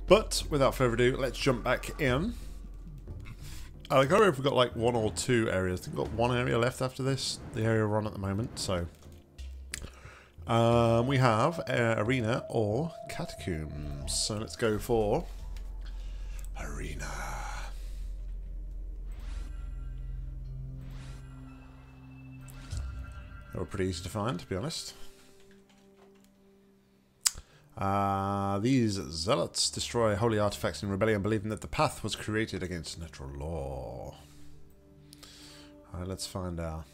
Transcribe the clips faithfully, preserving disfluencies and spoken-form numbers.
But without further ado, let's jump back in. I can't remember if we've got like one or two areas. I think we've got one area left after this. The area we're on at the moment, so... Um, we have uh, Arena or Catacombs. So let's go for... Arena. They were pretty easy to find, to be honest. Uh, these zealots destroy holy artifacts in rebellion, believing that the path was created against natural law. Alright, let's find out.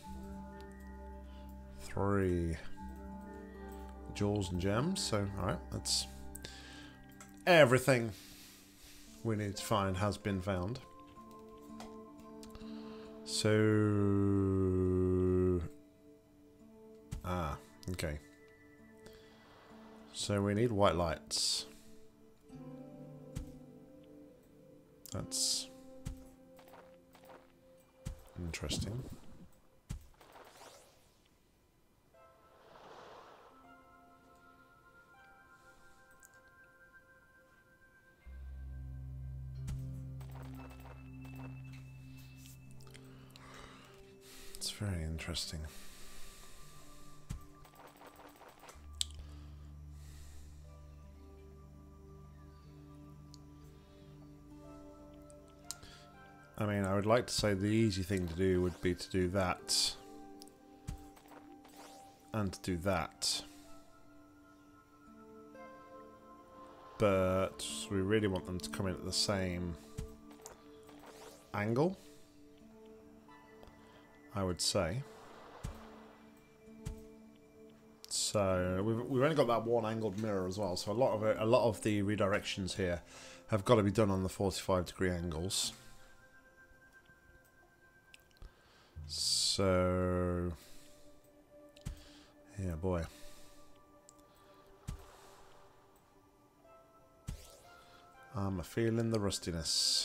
Three jewels and gems. So, alright, that's everything we need to find has been found. So, ah, okay. So we need white lights. That's interesting. It's very interesting. I mean, I would like to say the easy thing to do would be to do that. And to do that. But we really want them to come in at the same angle, I would say. So we've, we've only got that one angled mirror as well, so a lot of it, a lot of the redirections here have got to be done on the forty-five degree angles. So, yeah, boy. I'm feeling the rustiness.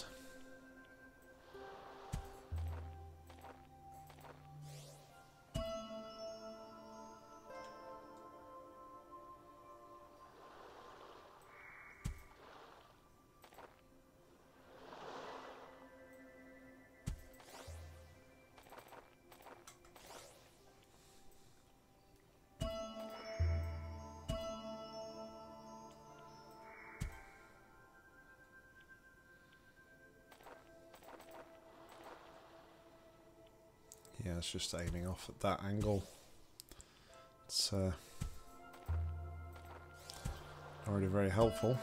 Yeah, it's just aiming off at that angle. It's uh, already very helpful.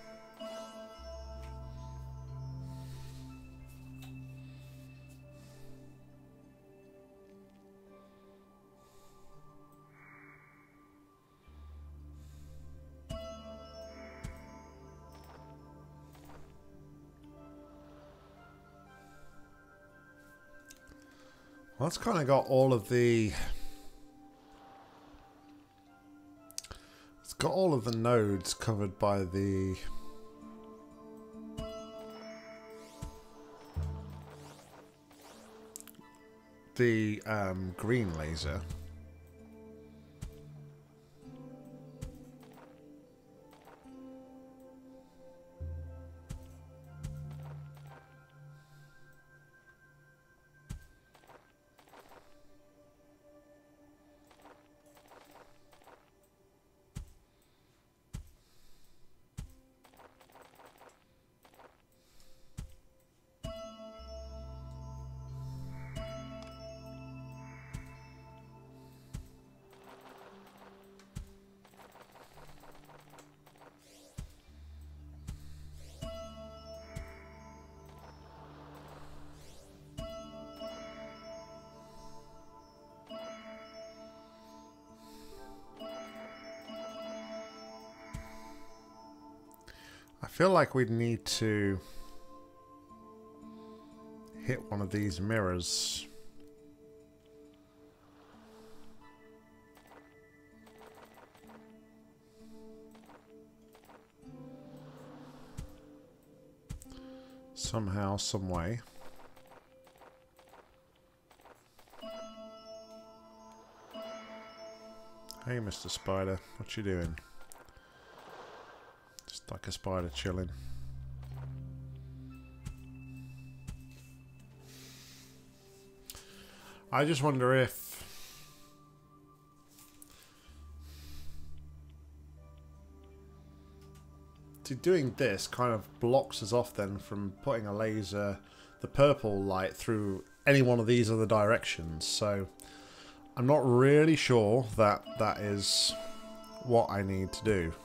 Well, that's kind of got all of the... It's got all of the nodes covered by the... The um, green laser. I feel like we'd need to hit one of these mirrors. Somehow, some way. Hey, Mister Spider, what you doing? Just It's like a spider chilling. I just wonder if see, doing this kind of blocks us off then from putting a laser, the purple light, through any one of these other directions. So I'm not really sure that that is what I need to do.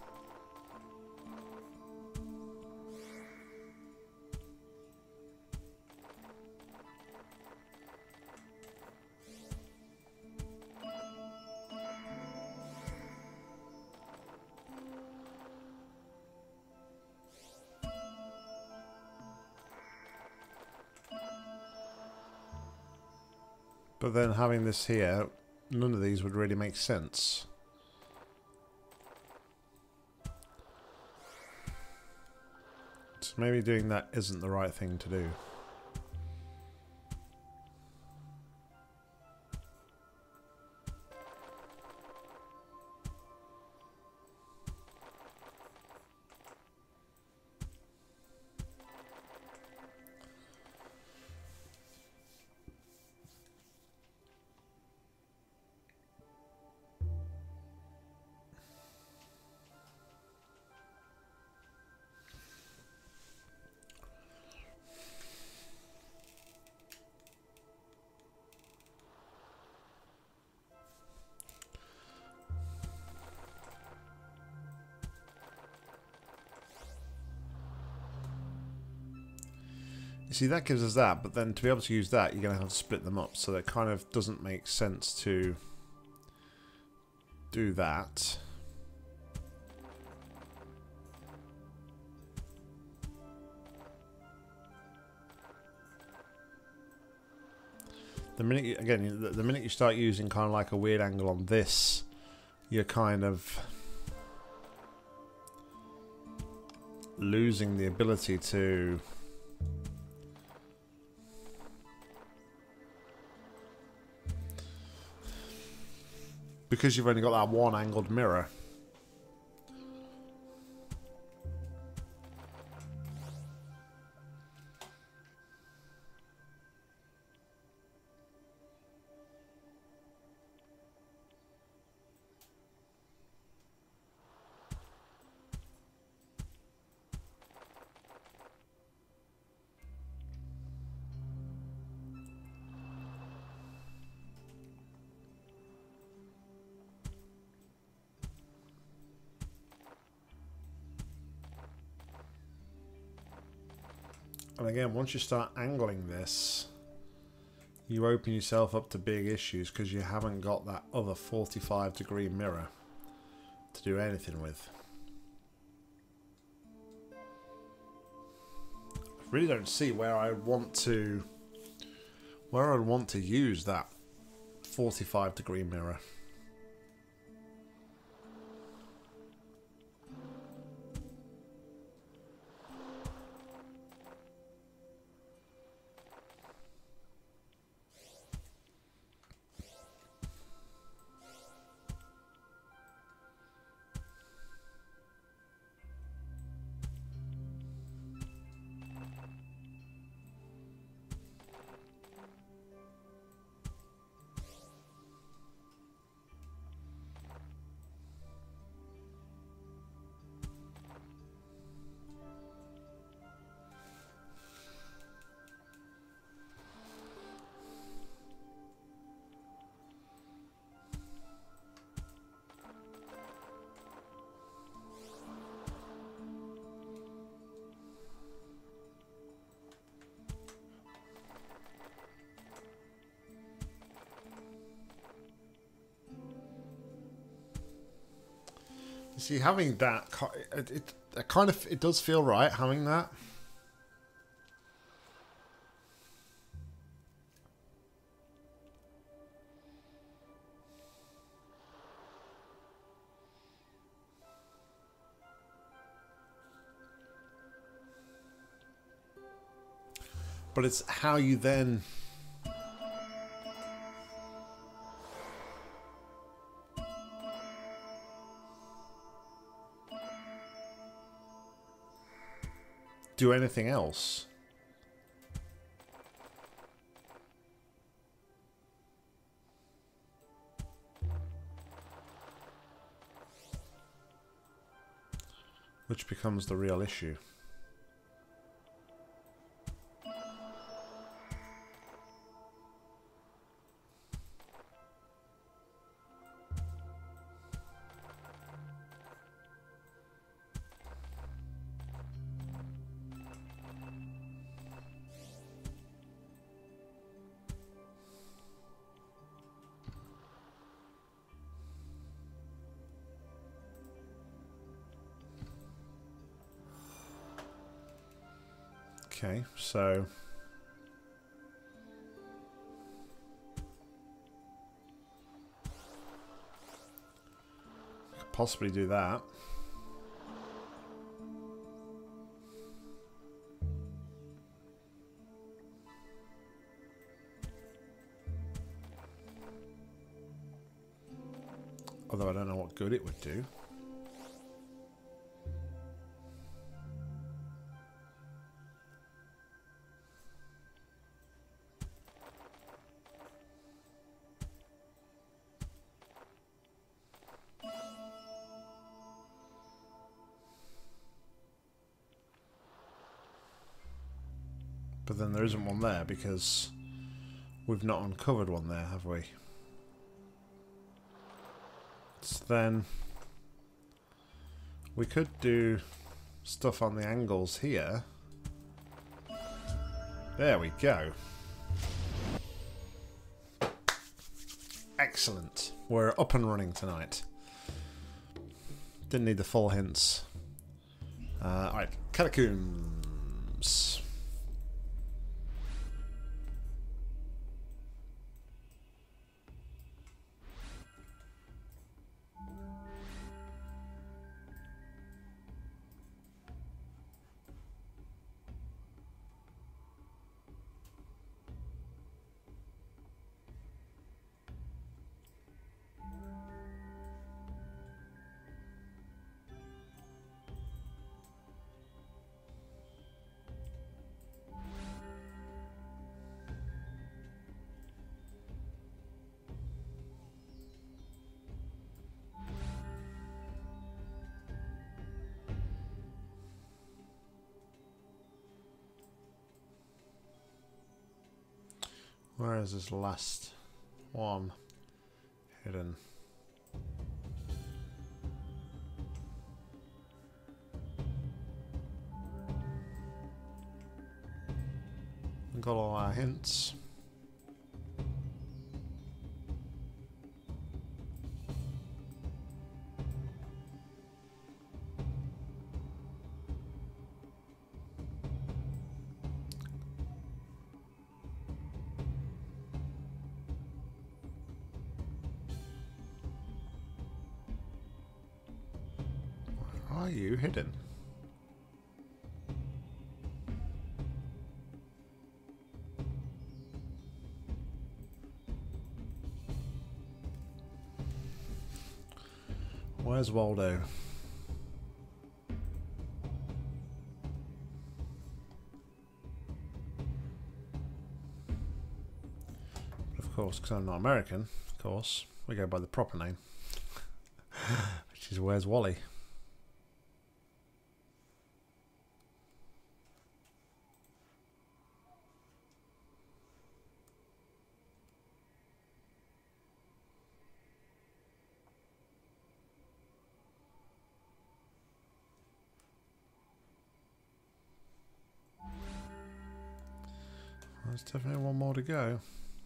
But then having this here, none of these would really make sense. So maybe doing that isn't the right thing to do. You see, that gives us that, but then to be able to use that, you're going to have to split them up, so that kind of doesn't make sense to do that. The minute you, again, the, the minute you start using kind of like a weird angle on this, you're kind of losing the ability to because you've only got that one angled mirror. And again, once you start angling this, you open yourself up to big issues because you haven't got that other forty-five degree mirror to do anything with. I really don't see where I want to where I'd want to use that forty-five degree mirror. See, having that, it, it, it kind of, it does feel right having that. But it's how you then do anything else. Which becomes the real issue. Okay, so could possibly do that. Although I don't know what good it would do. But then there isn't one there because we've not uncovered one there, have we? So then we could do stuff on the angles here. There we go. Excellent. We're up and running tonight. Didn't need the full hints. Uh, Alright, catacombs. Where is this last one hidden? We've got all our hints. Are you hidden? Where's Waldo? But of course, because I'm not American, of course, we go by the proper name, which is Where's Wally? There's definitely one more to go.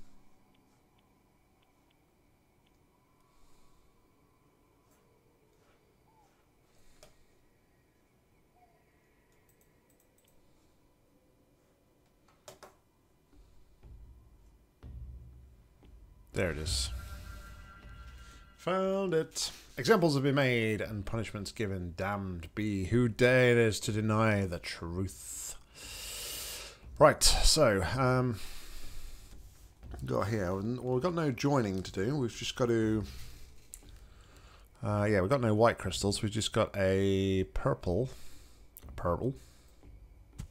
There it is. Found it. Examples have been made and punishments given. Damned be who dares to deny the truth. Right, so, um, got here, well, we've got no joining to do, we've just got to, uh, yeah, we've got no white crystals, we've just got a purple, a purple,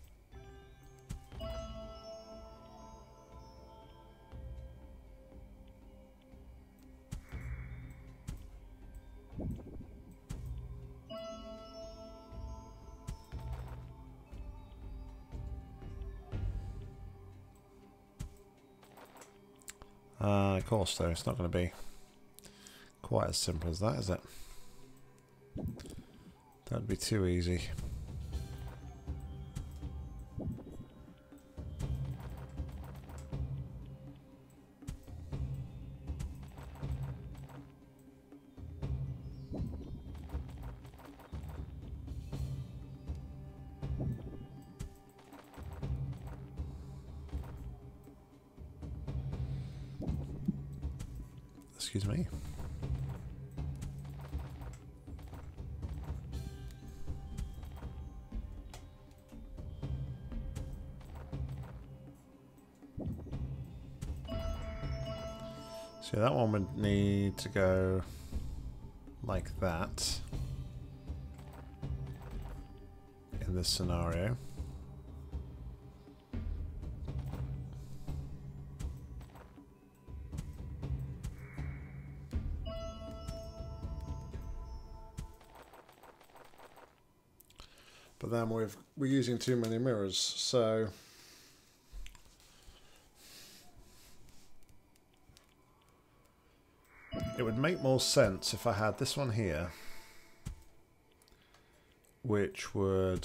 Uh, of course, though, it's not going to be quite as simple as that, is it? That'd be too easy. Excuse me. So that one would need to go like that in this scenario. But then we've, we're using too many mirrors, so it would make more sense if I had this one here, which would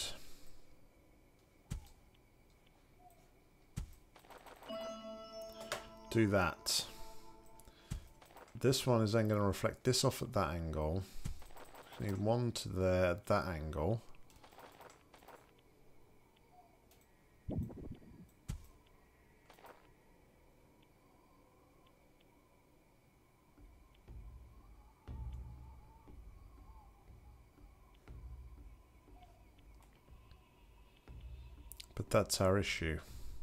do that. This one is then going to reflect this off at that angle. I need one to there at that angle. But that's our issue.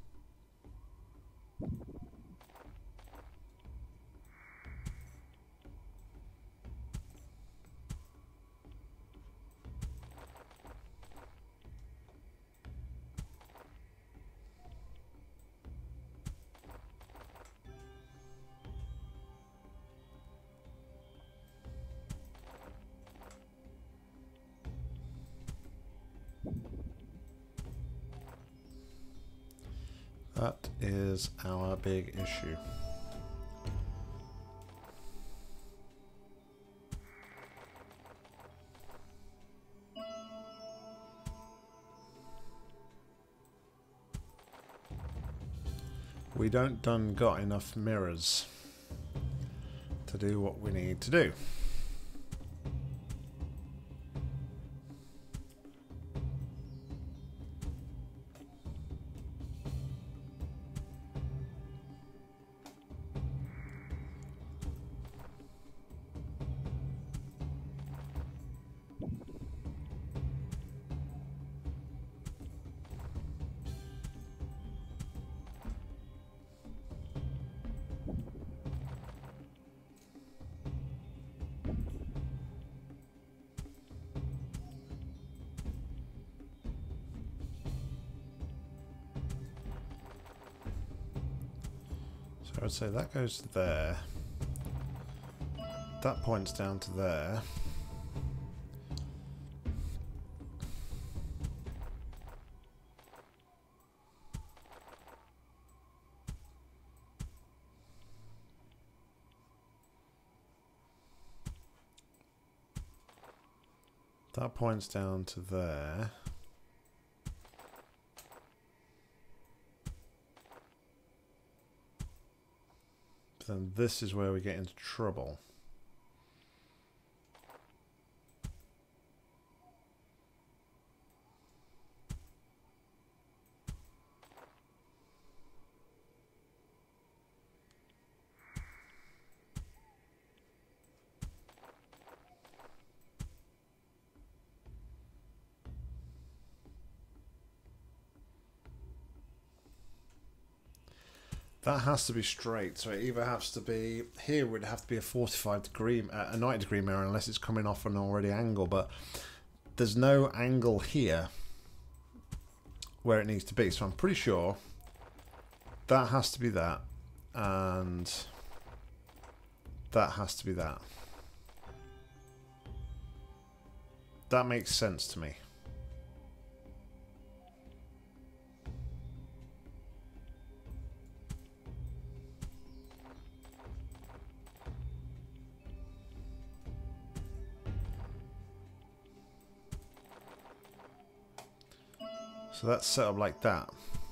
That is our big issue. We don't done got enough mirrors to do what we need to do. So I would say that goes to there. That points down to there. That points down to there. But then this is where we get into trouble. That has to be straight, so it either has to be, here would have to be a forty-five degree, uh, a ninety degree mirror unless it's coming off an already angle, but there's no angle here where it needs to be, so I'm pretty sure that has to be that, and that has to be that. That makes sense to me. So that's set up like that.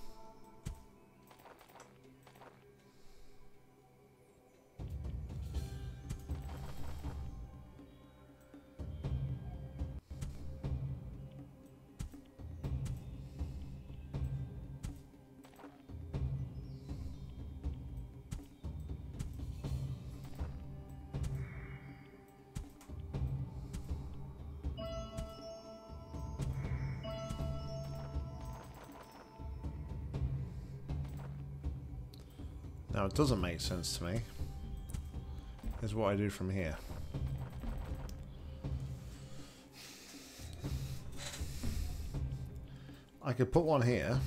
Now it doesn't make sense to me. Here's what I do from here. I could put one here,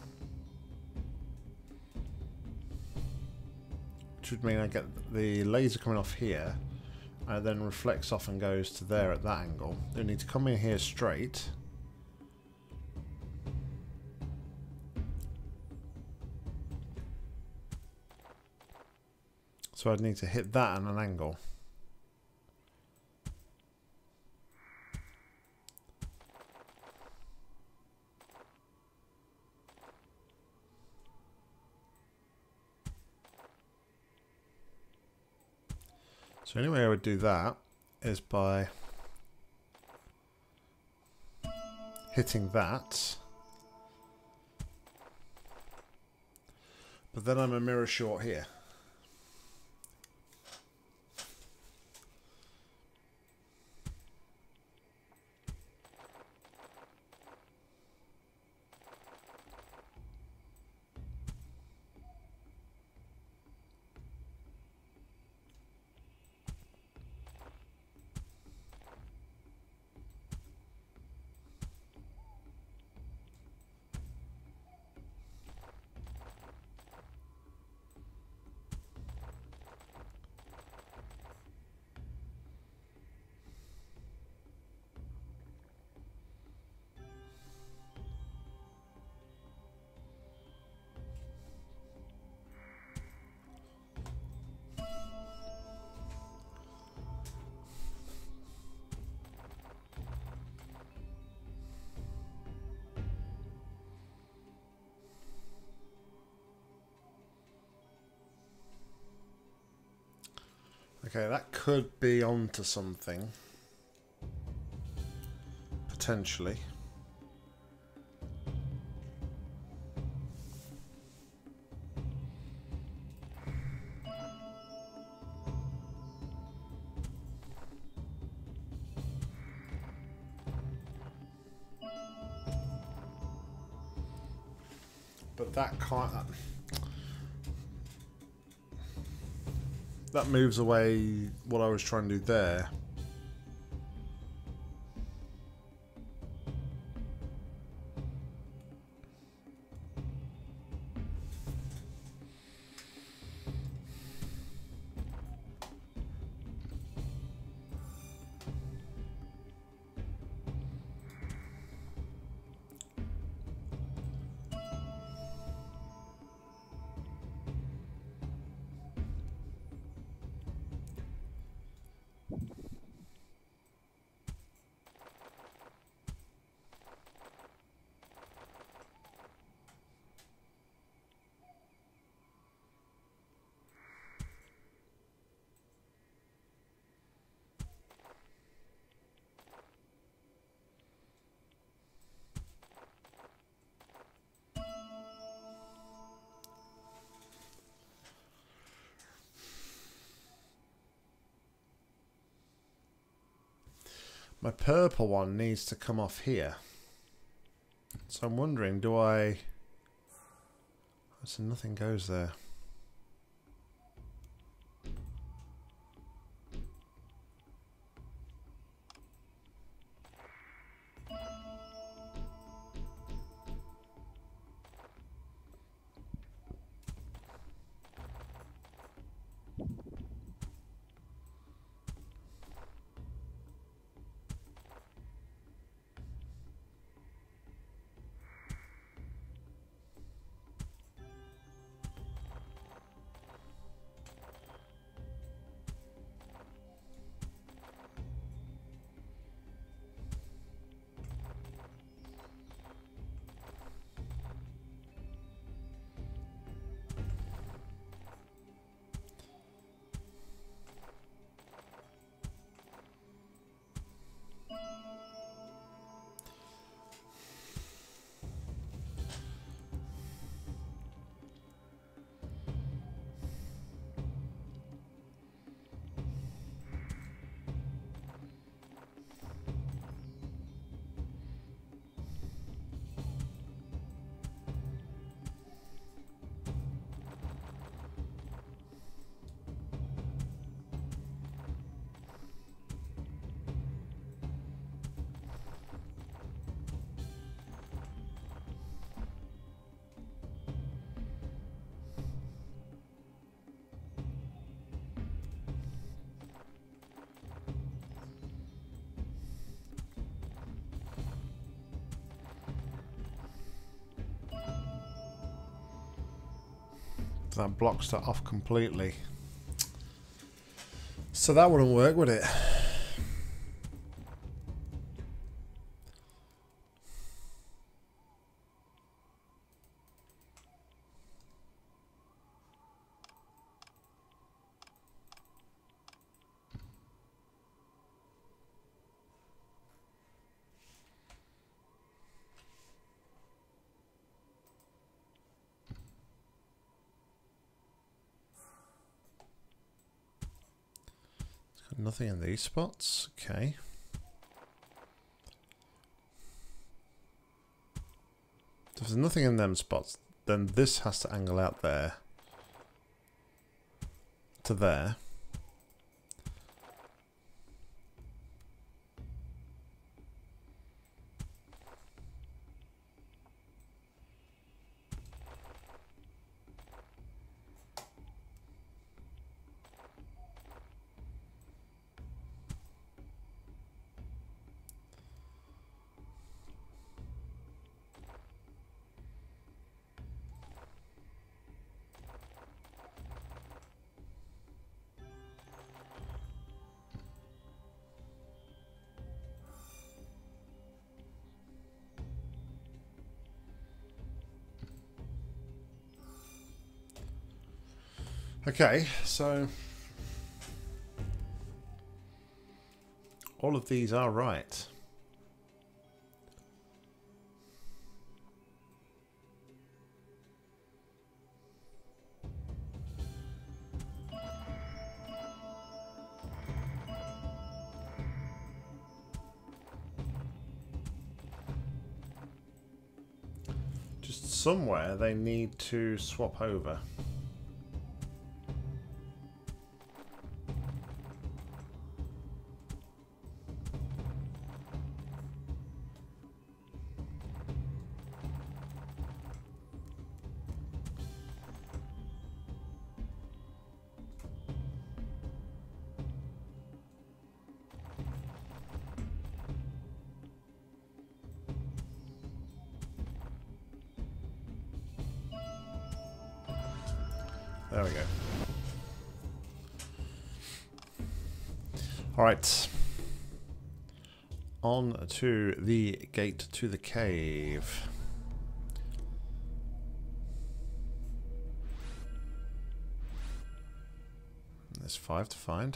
which would mean I get the laser coming off here, and it then reflects off and goes to there at that angle. They need to come in here straight. So I'd need to hit that at an angle. So any way I would do that is by hitting that. But then I'm a mirror short here. Okay, that could be onto something. Potentially. But that can't... That moves away what I was trying to do there. My purple one needs to come off here. So I'm wondering, do I... So nothing goes there. That blocks that off completely. So that wouldn't work, would it? Nothing in these spots. Okay. If there's nothing in them spots, then this has to angle out there to there. Okay, so all of these are right. Just somewhere they need to swap over. There we go. All right. On to the gate to the cave. There's five to find.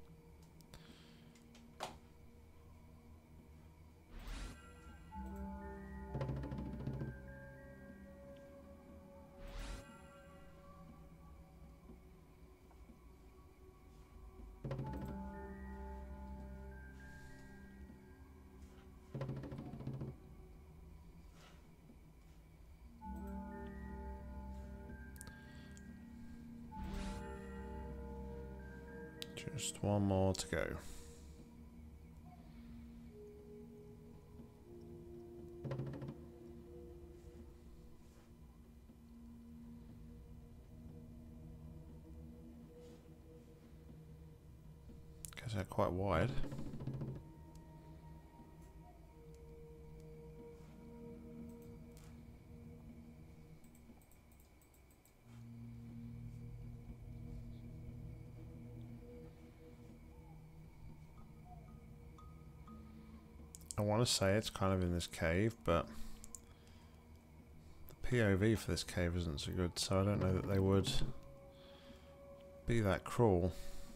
Just one more to go. Guess they're quite wide. I want to say it's kind of in this cave, but the P O V for this cave isn't so good, so I don't know that they would be that cruel.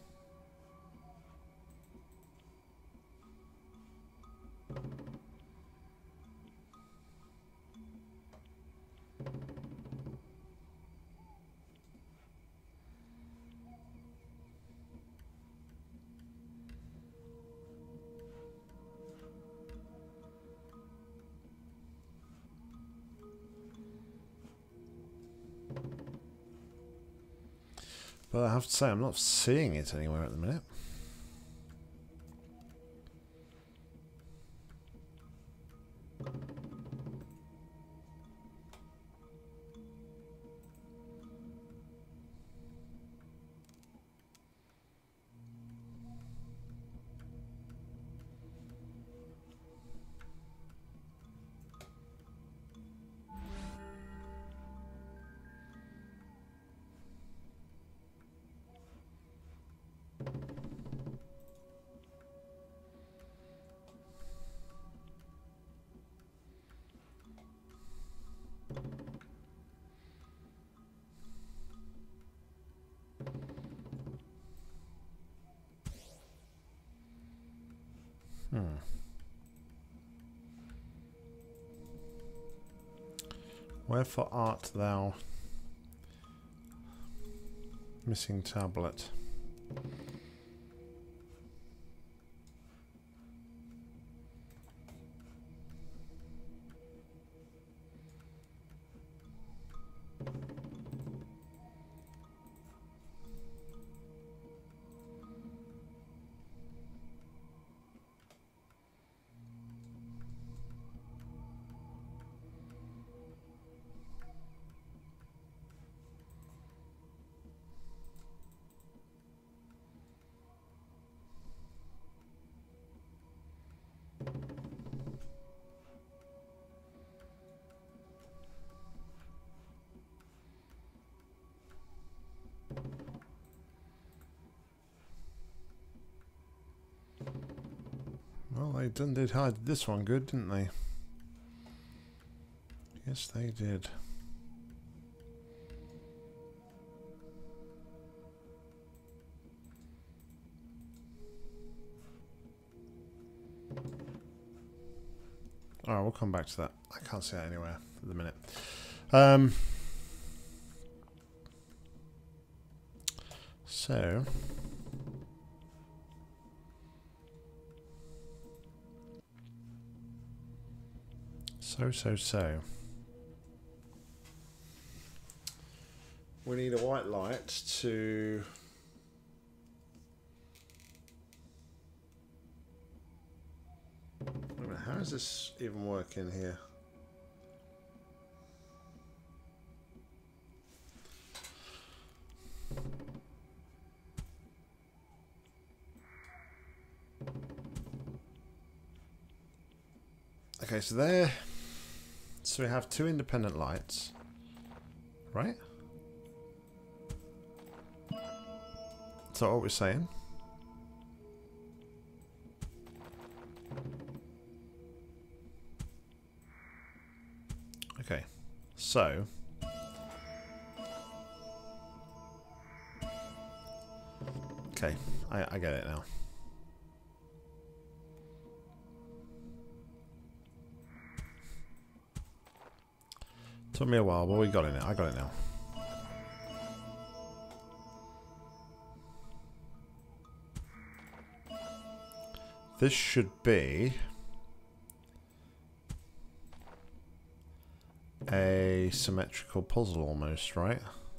But I have to say, I'm not seeing it anywhere at the minute. Hmm. Wherefore art thou? Missing tablet. Well, they done did hide this one good, didn't they? Yes, they did. Alright, we'll come back to that. I can't see that anywhere at the minute. Um, so... So, so, so. We need a white light to... Wait a minute, how is this even working here? Okay, so there... So we have two independent lights, right? Is that what we're saying? Okay, so... Okay, I, I get it now. Took me a while, but we got it now. I got it now. This should be a symmetrical puzzle almost, right?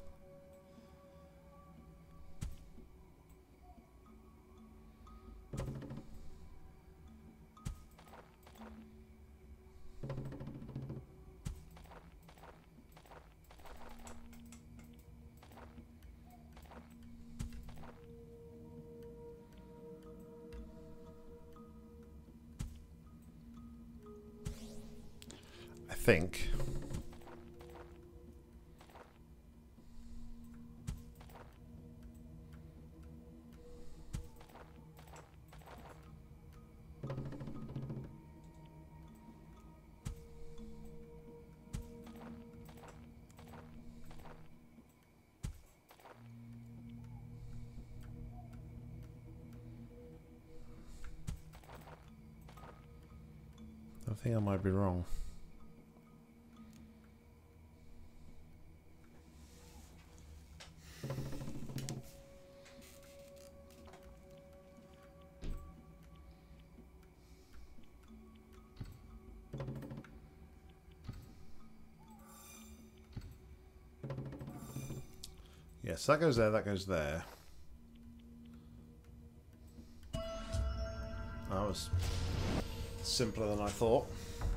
I think. I think I might be wrong. Yes, that goes there, that goes there. That was simpler than I thought.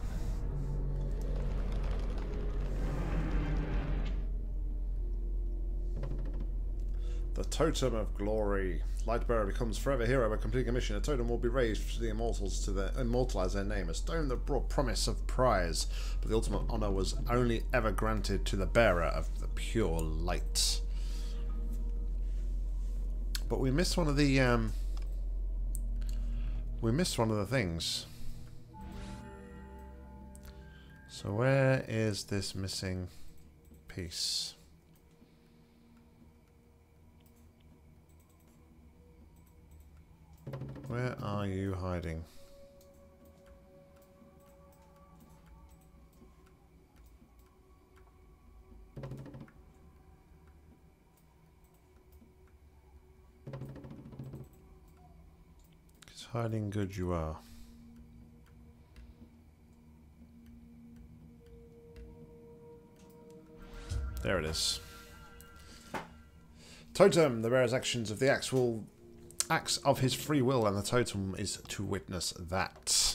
The Totem of Glory. Lightbearer becomes forever hero by completing a mission. A totem will be raised to the immortals to the, immortalize their name. A stone that brought promise of prize, but the ultimate honor was only ever granted to the bearer of the pure light. But we missed one of the um, we missed one of the things. So where is this missing piece? Where are you hiding? Hiding good you are. There it is. Totem. The bearer's actions of the axe will acts of his free will, and the totem is to witness that.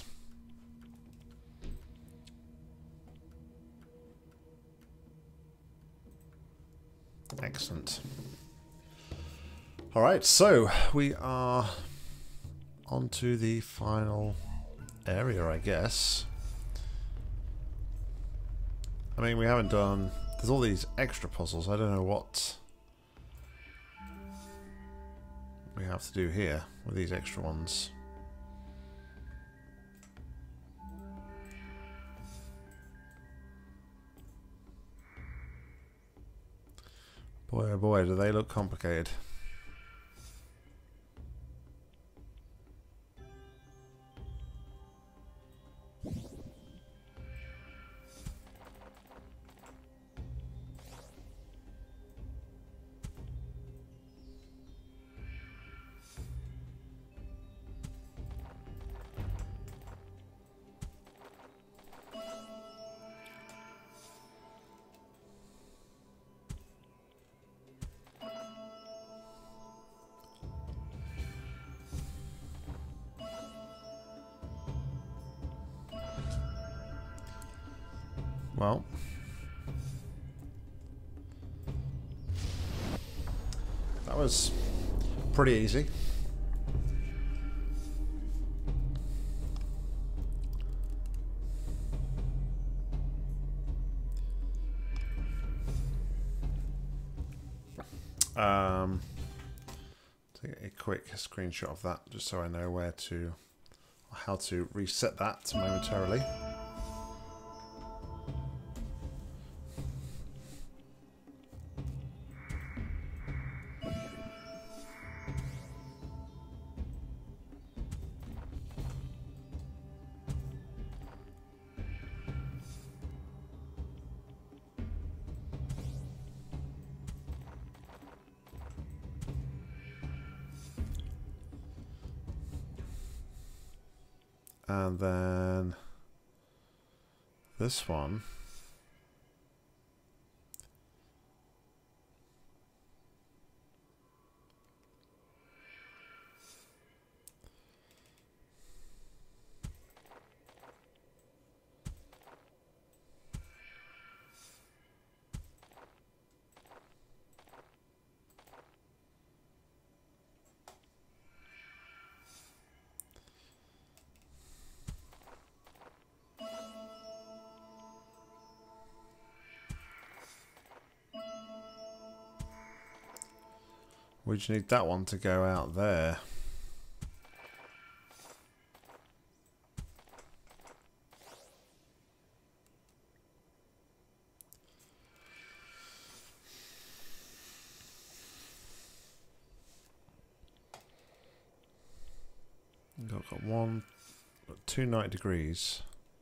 Excellent. Alright, so we are on to the final area, I guess. I mean, we haven't done... There's all these extra puzzles. I don't know what we have to do here with these extra ones. Boy, oh boy, do they look complicated. Well, that was pretty easy. Um, take a quick screenshot of that just so I know where to, how to reset that momentarily. And then this one. We just need that one to go out there. We've got one, two ninety degrees.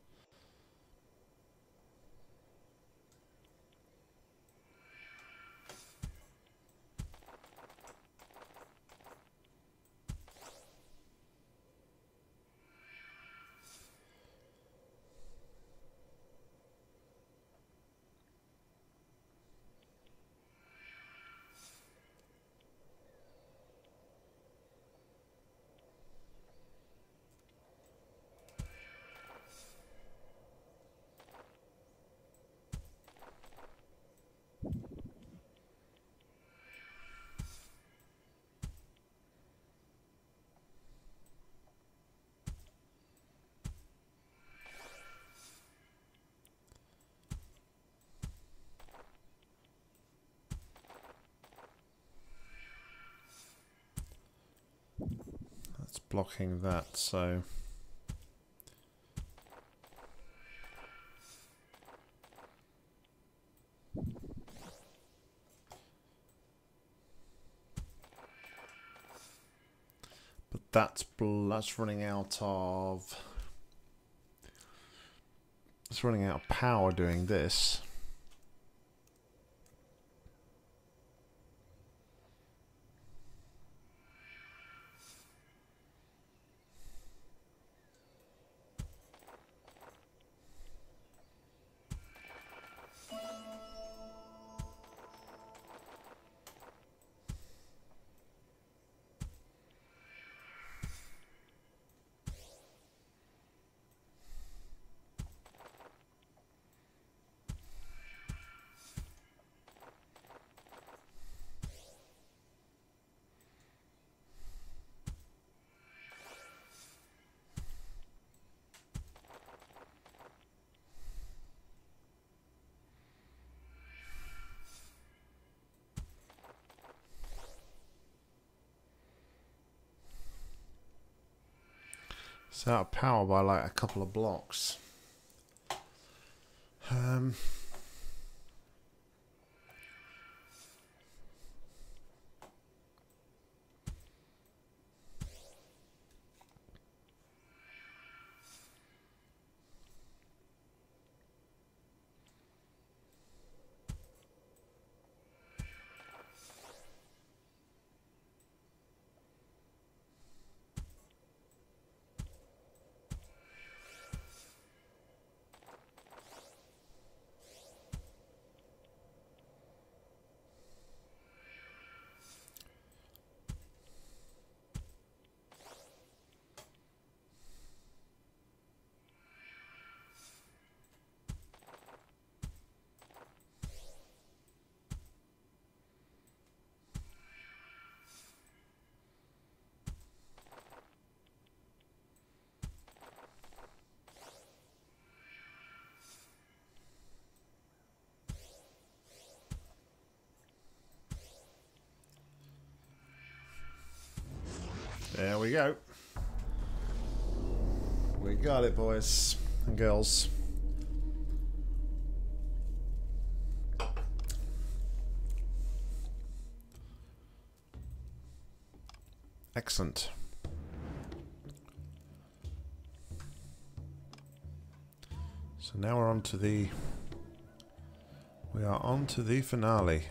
That's blocking that, so but that's bl that's running out of it's running out of power doing this. It's out of power by like a couple of blocks. Um... There we go. We got it, boys and girls. Excellent. So now we're on to the... We are on to the finale.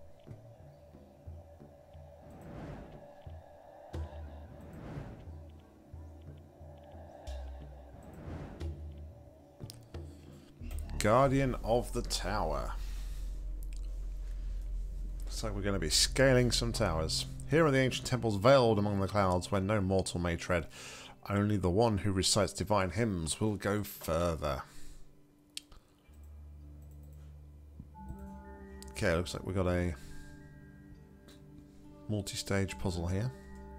Guardian of the Tower. Looks like we're going to be scaling some towers. Here are the ancient temples veiled among the clouds where no mortal may tread. Only the one who recites divine hymns will go further. Okay, looks like we've got a multi-stage puzzle here.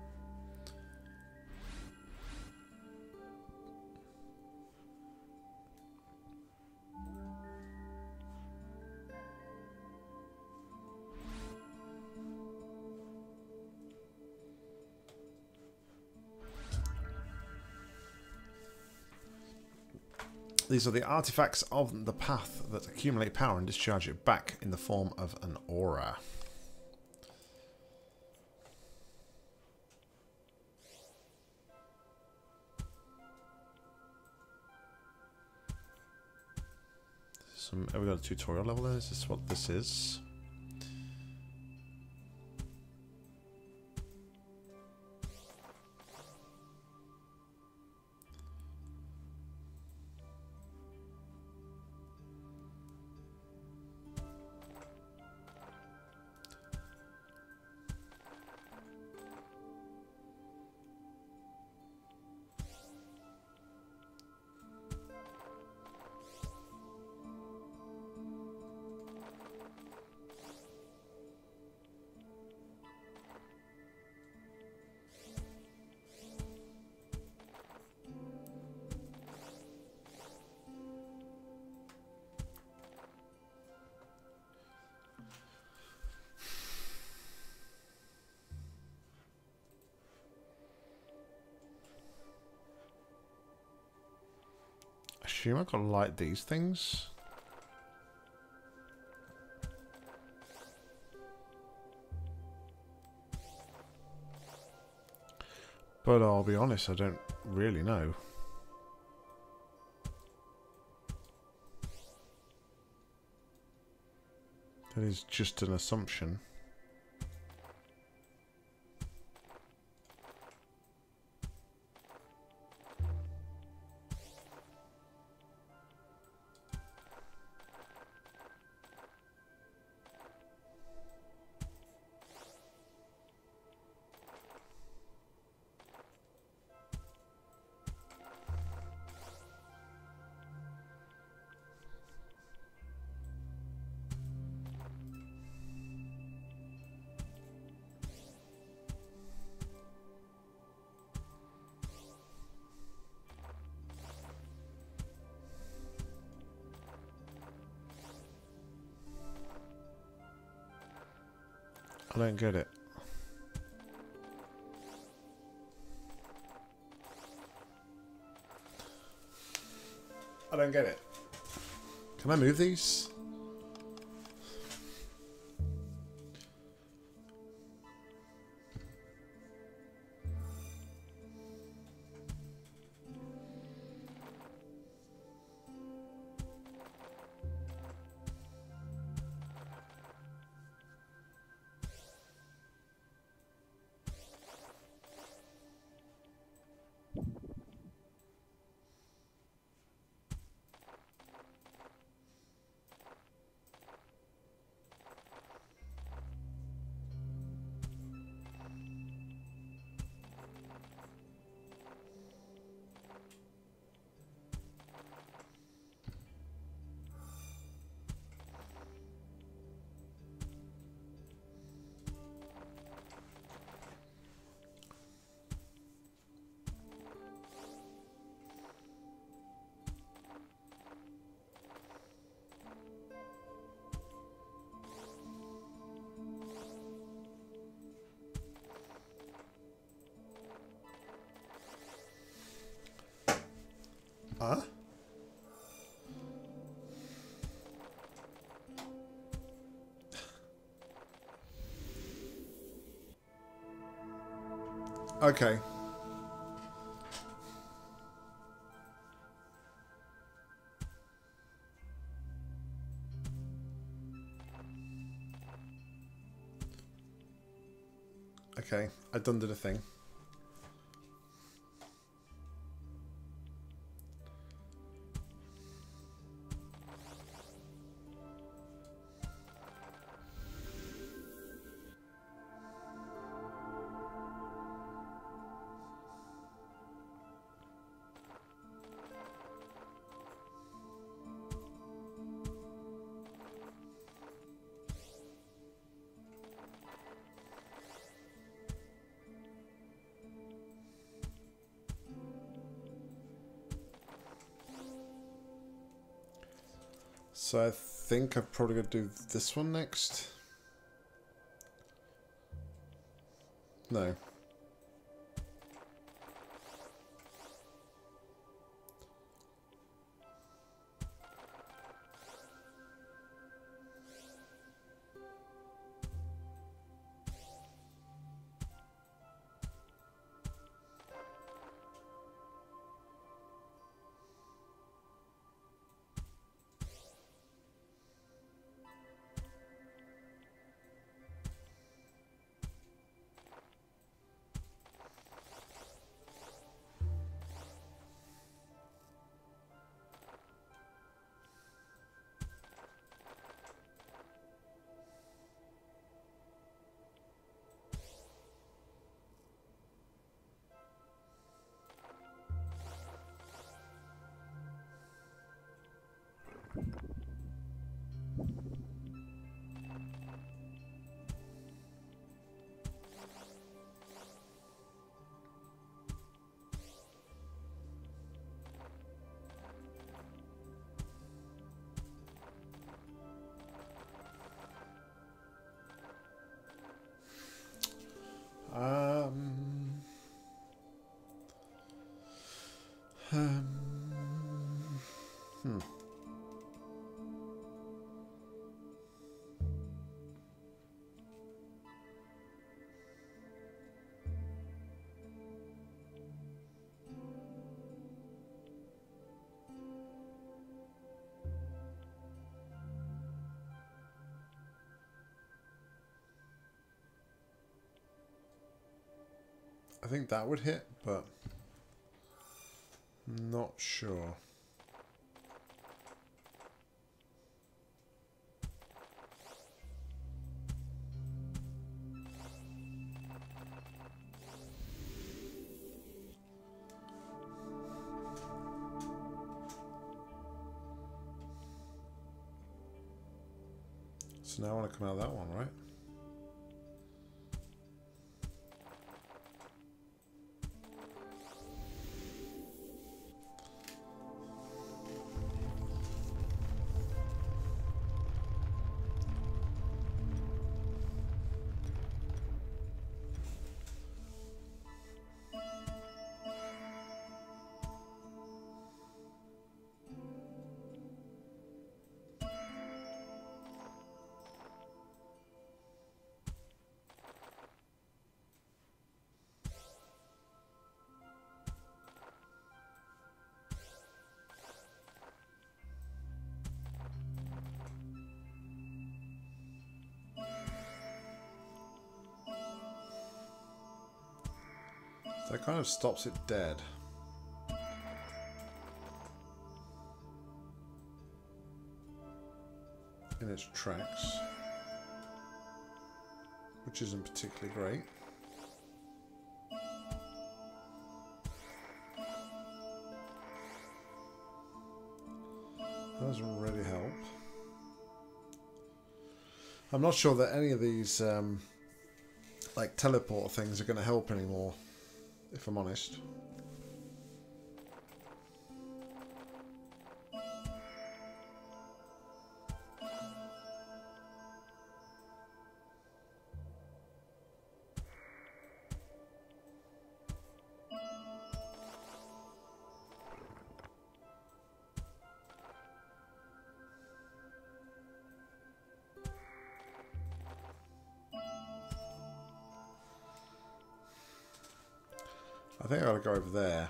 These are the artifacts of the path that accumulate power and discharge it back in the form of an aura. Some, have we got a tutorial level there? Is this what this is? I assume I've got to light these things. But I'll be honest, I don't really know. That is just an assumption. I don't get it. don't get it. Can I move these? Huh? Okay. Okay, I done did a thing. So I think I'm probably going to do this one next. No. Um, um, hmm. I think that would hit, but not sure. So now I want to come out of that one, right? So it kind of stops it dead. In its tracks. Which isn't particularly great. That doesn't really help. I'm not sure that any of these um, like teleport things are going to help anymore, if I'm honest. I think I gotta go over there.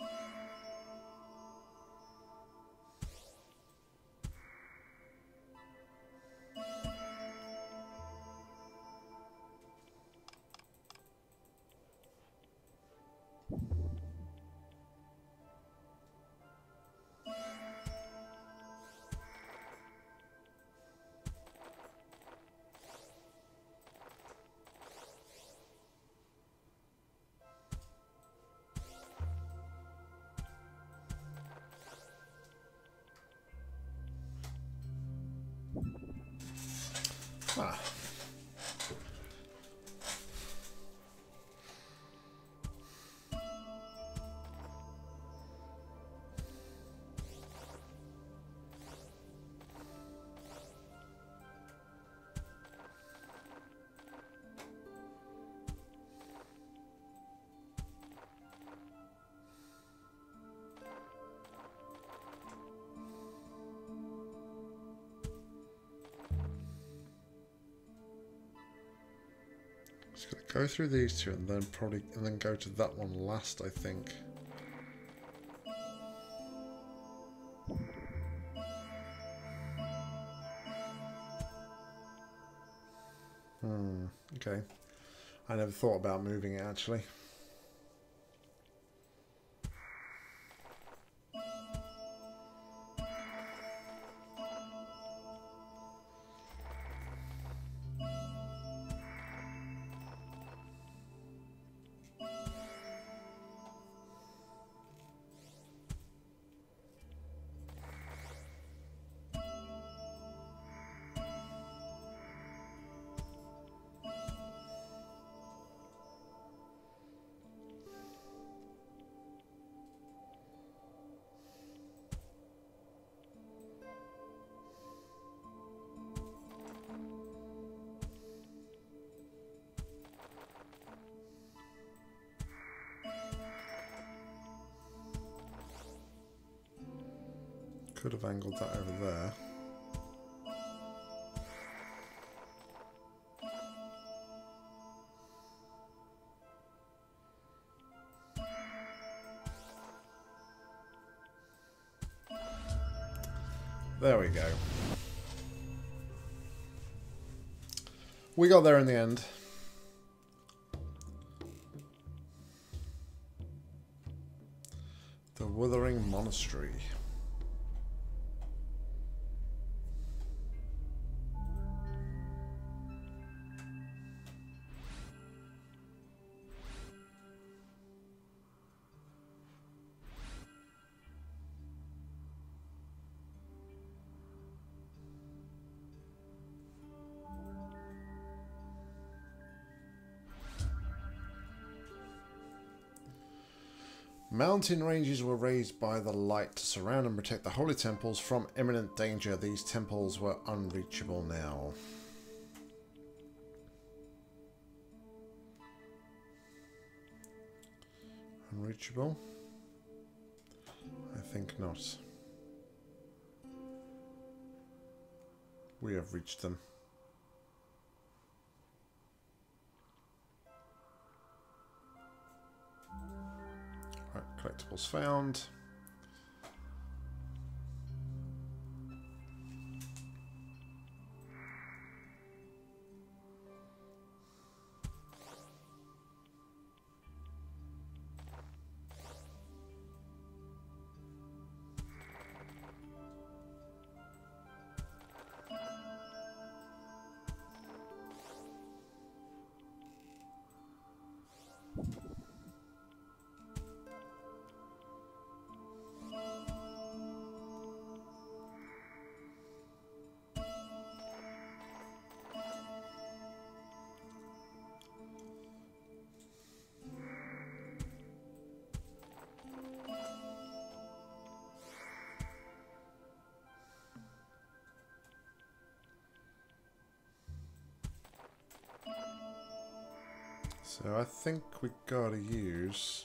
Ah. Just gonna go through these two and then probably and then go to that one last, I think. Hmm, okay. I never thought about moving it actually. Could have angled that over there. There we go. We got there in the end. The Withering Monastery. Mountain ranges were raised by the light to surround and protect the holy temples from imminent danger. These temples were unreachable now. Unreachable? I think not. We have reached them. Right, collectibles found. So I think we gotta use...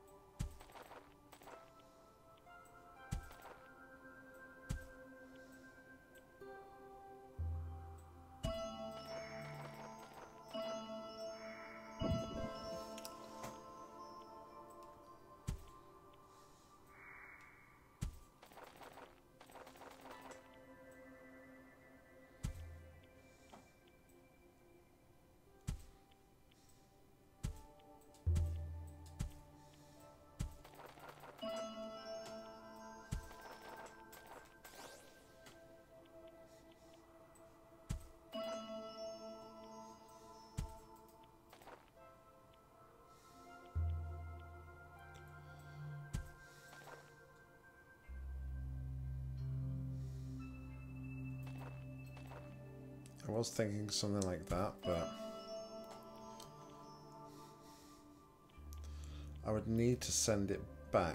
I was thinking something like that, but I would need to send it back.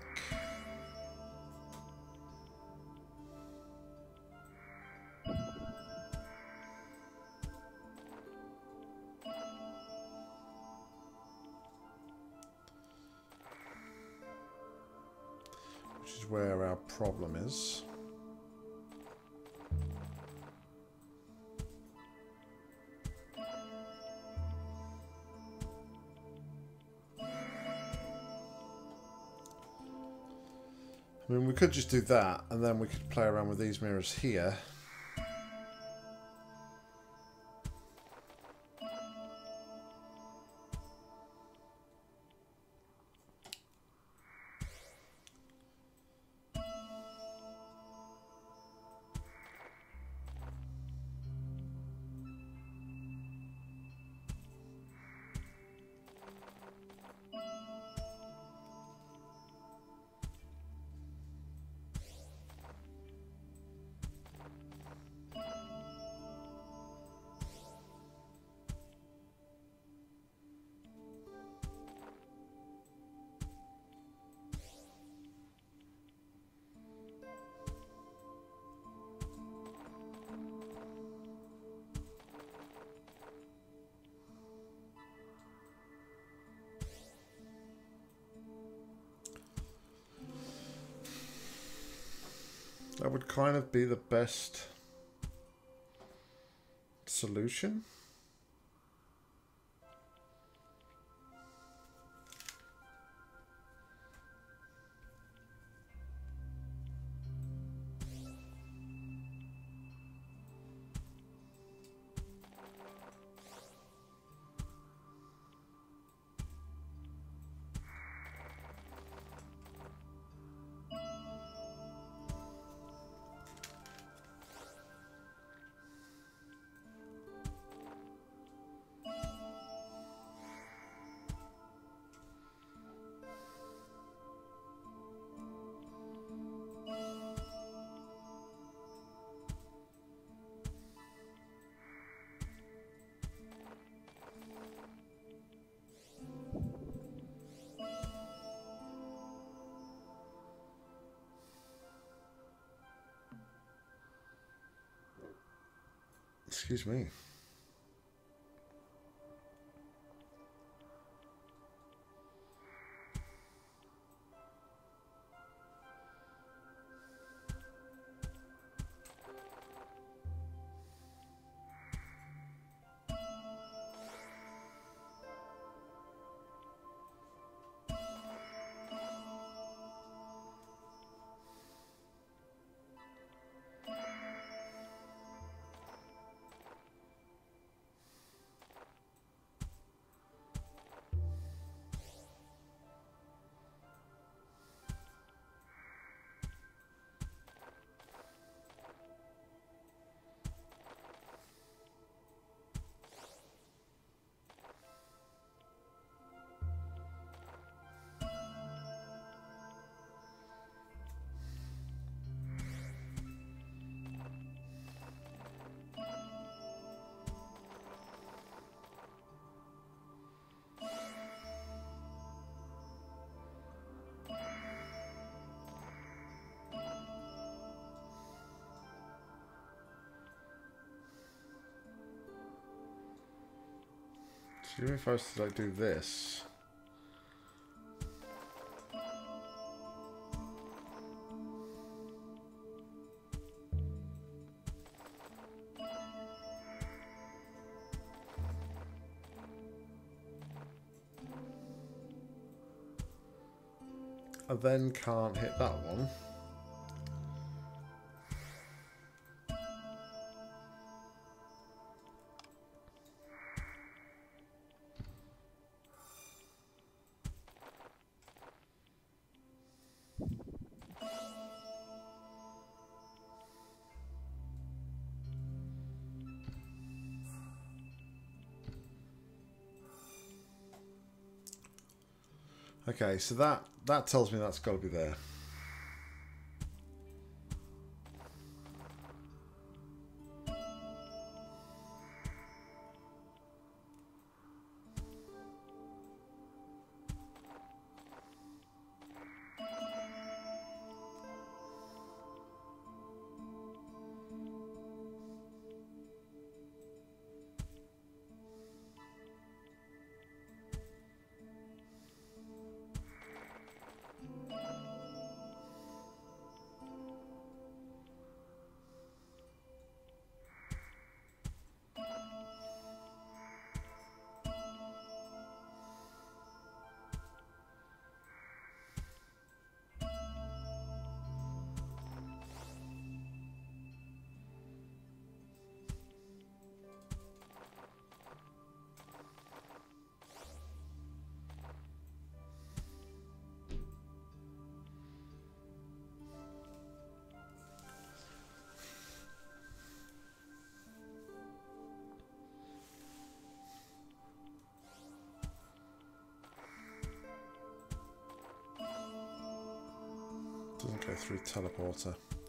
Which is where our problem is. I mean, we could just do that, and then we could play around with these mirrors here. That would kind of be the best solution. Excuse me. So even if I was to like, do this... I then can't hit that one. Okay, so that that tells me that's got to be there. Doesn't go through teleporter.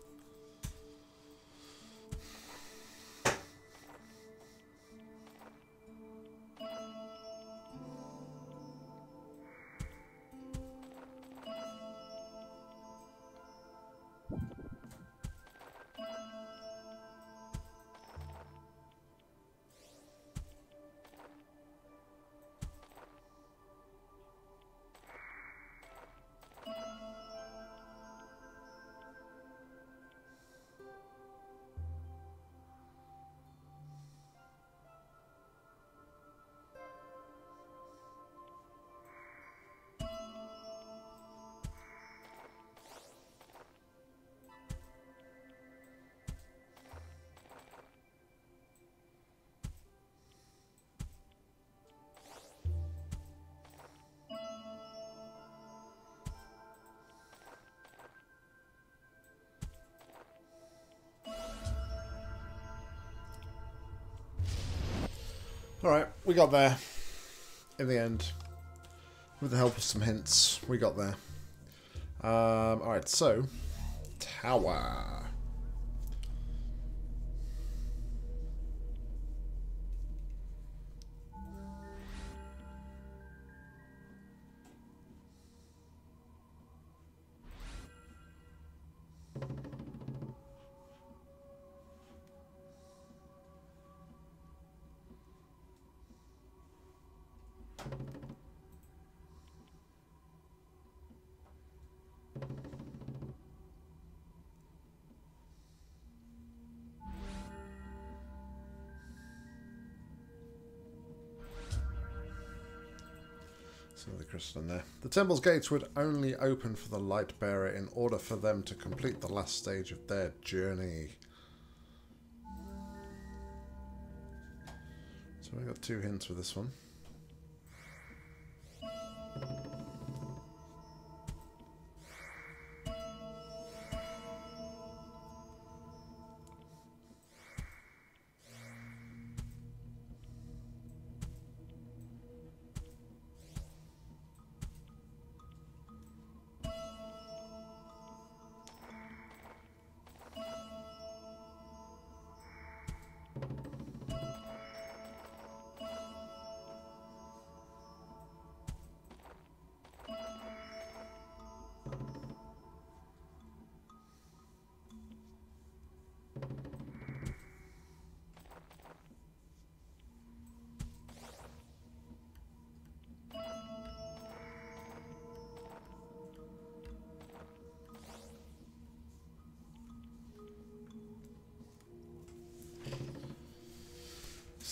Alright, we got there. In the end. With the help of some hints, we got there. Um, Alright, so... Tower. The crystal in there. The temple's gates would only open for the light bearer in order for them to complete the last stage of their journey. So we got two hints with this one.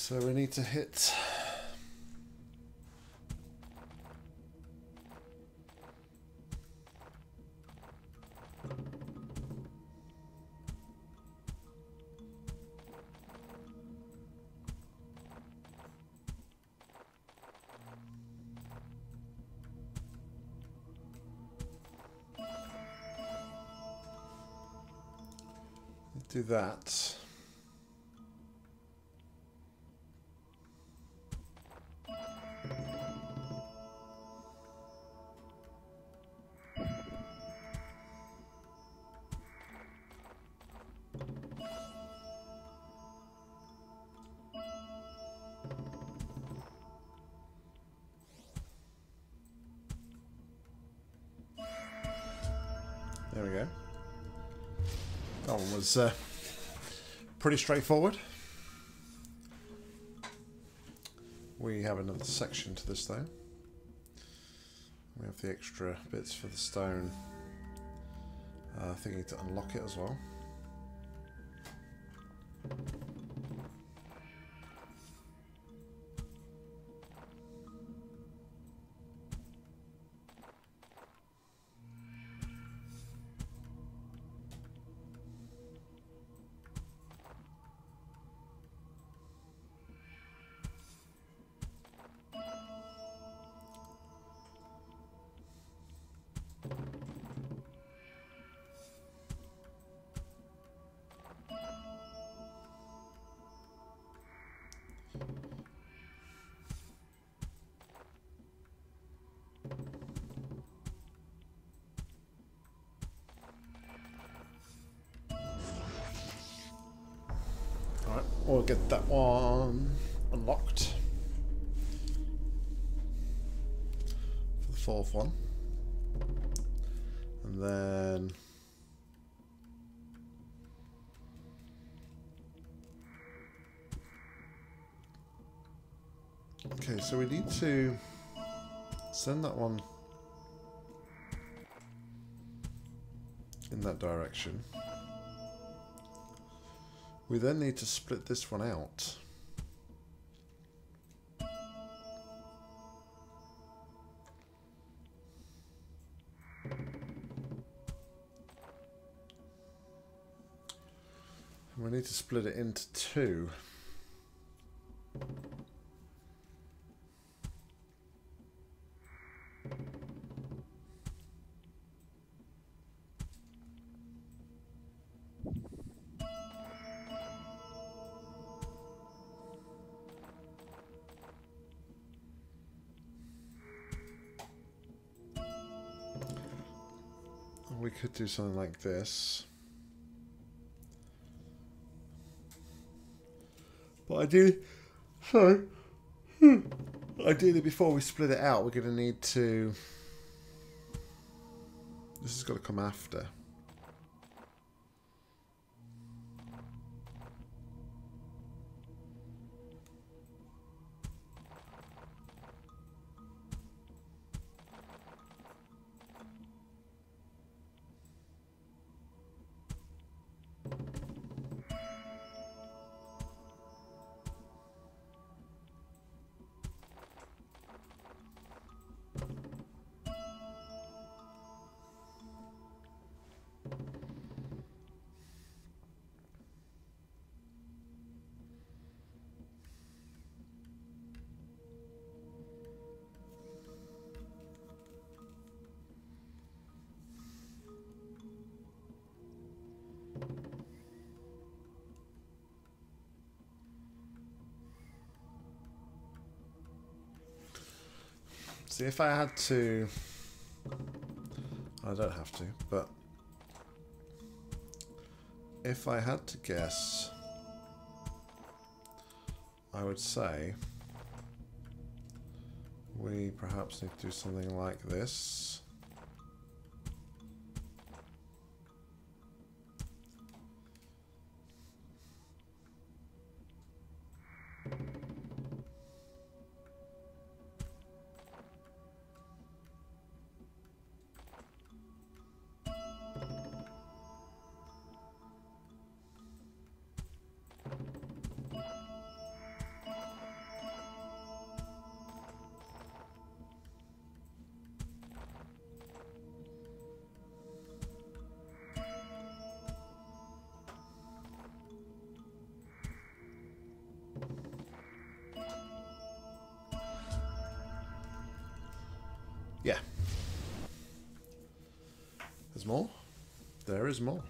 So we need to hit do that. There we go. That one was uh, pretty straightforward. We have another section to this though. We have the extra bits for the stone. Uh, I think I need to unlock it as well. Alright, we'll get that one unlocked. For the fourth one. And then okay, so we need to send that one in that direction. We then need to split this one out. We need to split it into two. We could do something like this. But ideally, sorry, ideally before we split it out, we're going to need to, this has got to come after. See, if I had to, I don't have to, but if I had to guess, I would say we perhaps need to do something like this. Yeah. There's more? There is more.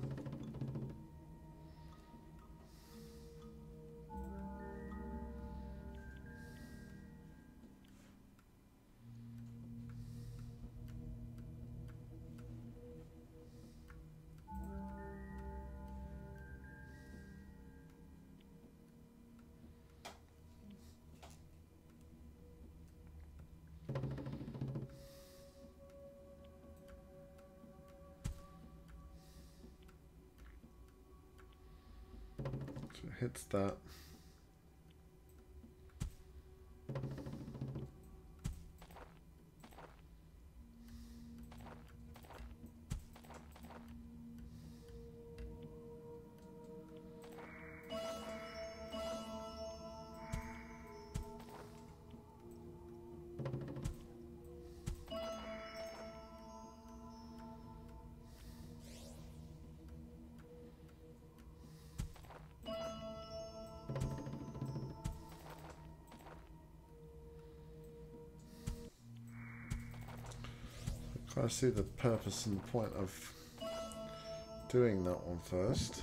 So it hits that. I see the purpose and the point of doing that one first.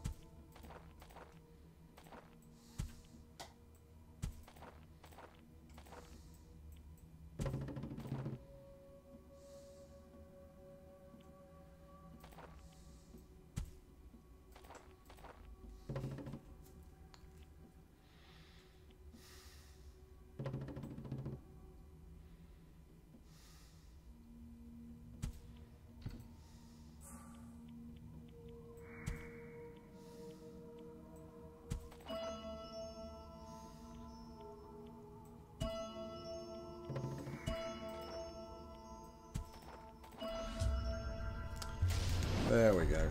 There we go.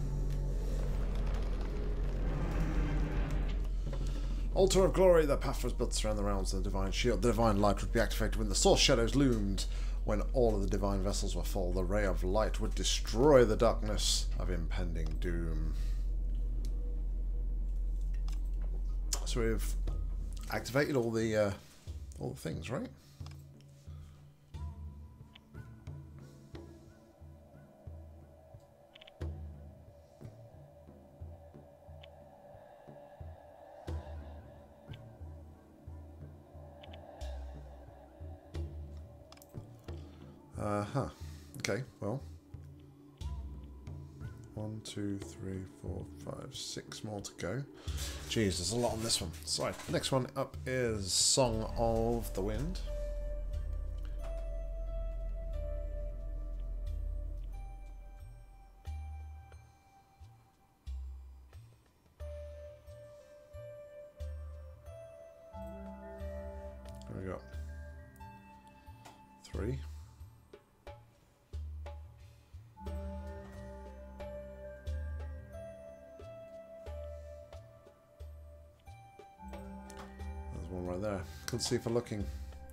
Altar of Glory, the path was built to surround the realms of the Divine Shield. The Divine Light would be activated when the Source Shadows loomed. When all of the Divine Vessels were full, the Ray of Light would destroy the darkness of impending doom. So we've activated all the, uh, all the things, right? Uh-huh. Okay, well. One, two, three, four, five, six more to go. Jeez, there's a lot on this one. So, the next one up is Song of the Wind. There we go. Three. One right there. Couldn't see for looking.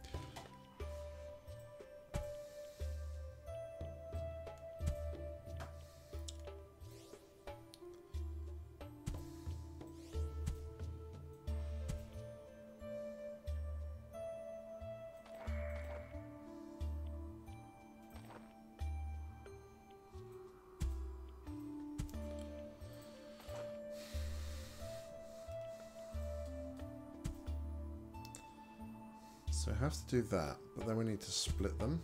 So I have to do that, but then we need to split them.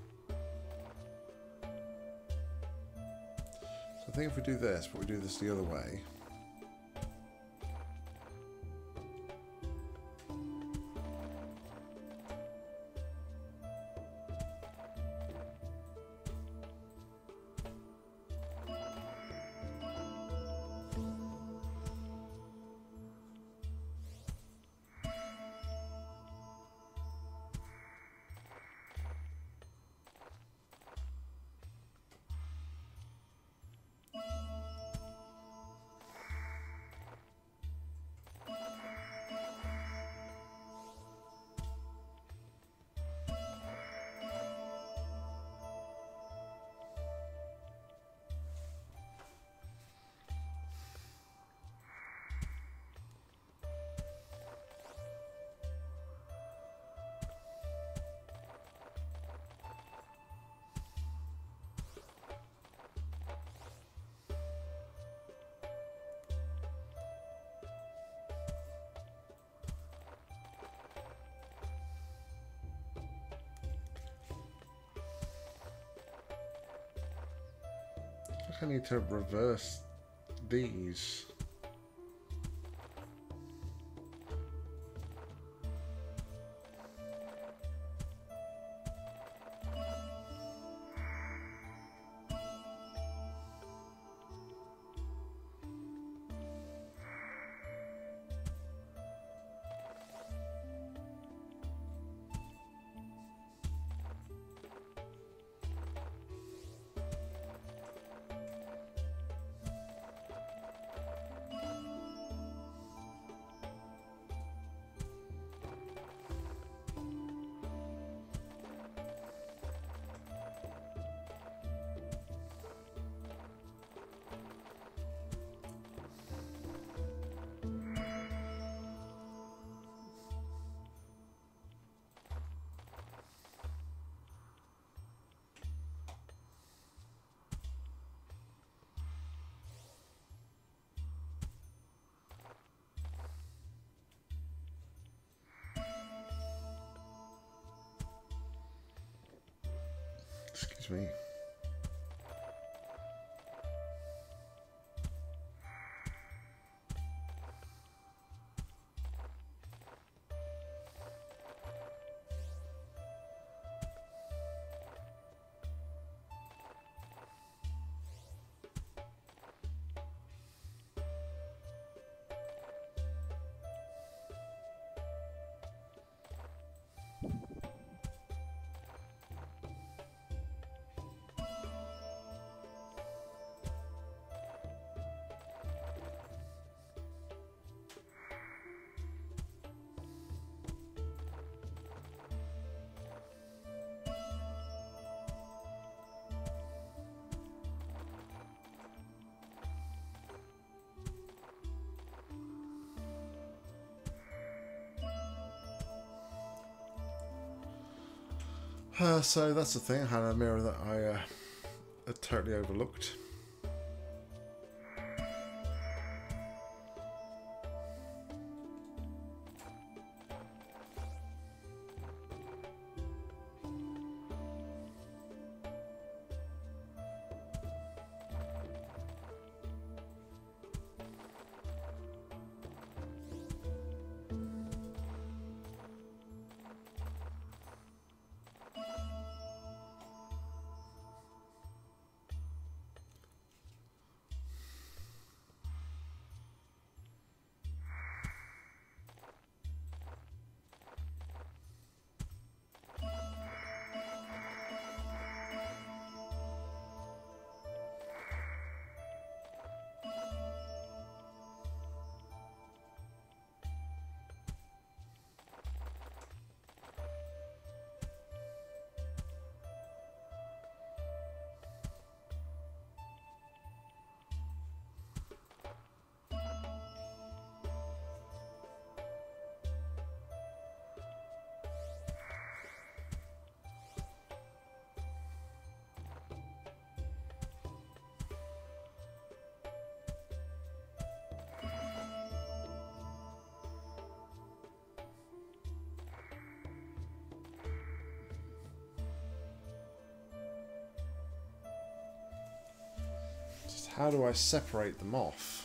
So I think if we do this, but we do this the other way. I need to reverse these. Excuse me. Uh, so that's the thing, I had a mirror that I uh, had totally overlooked. How do I separate them off?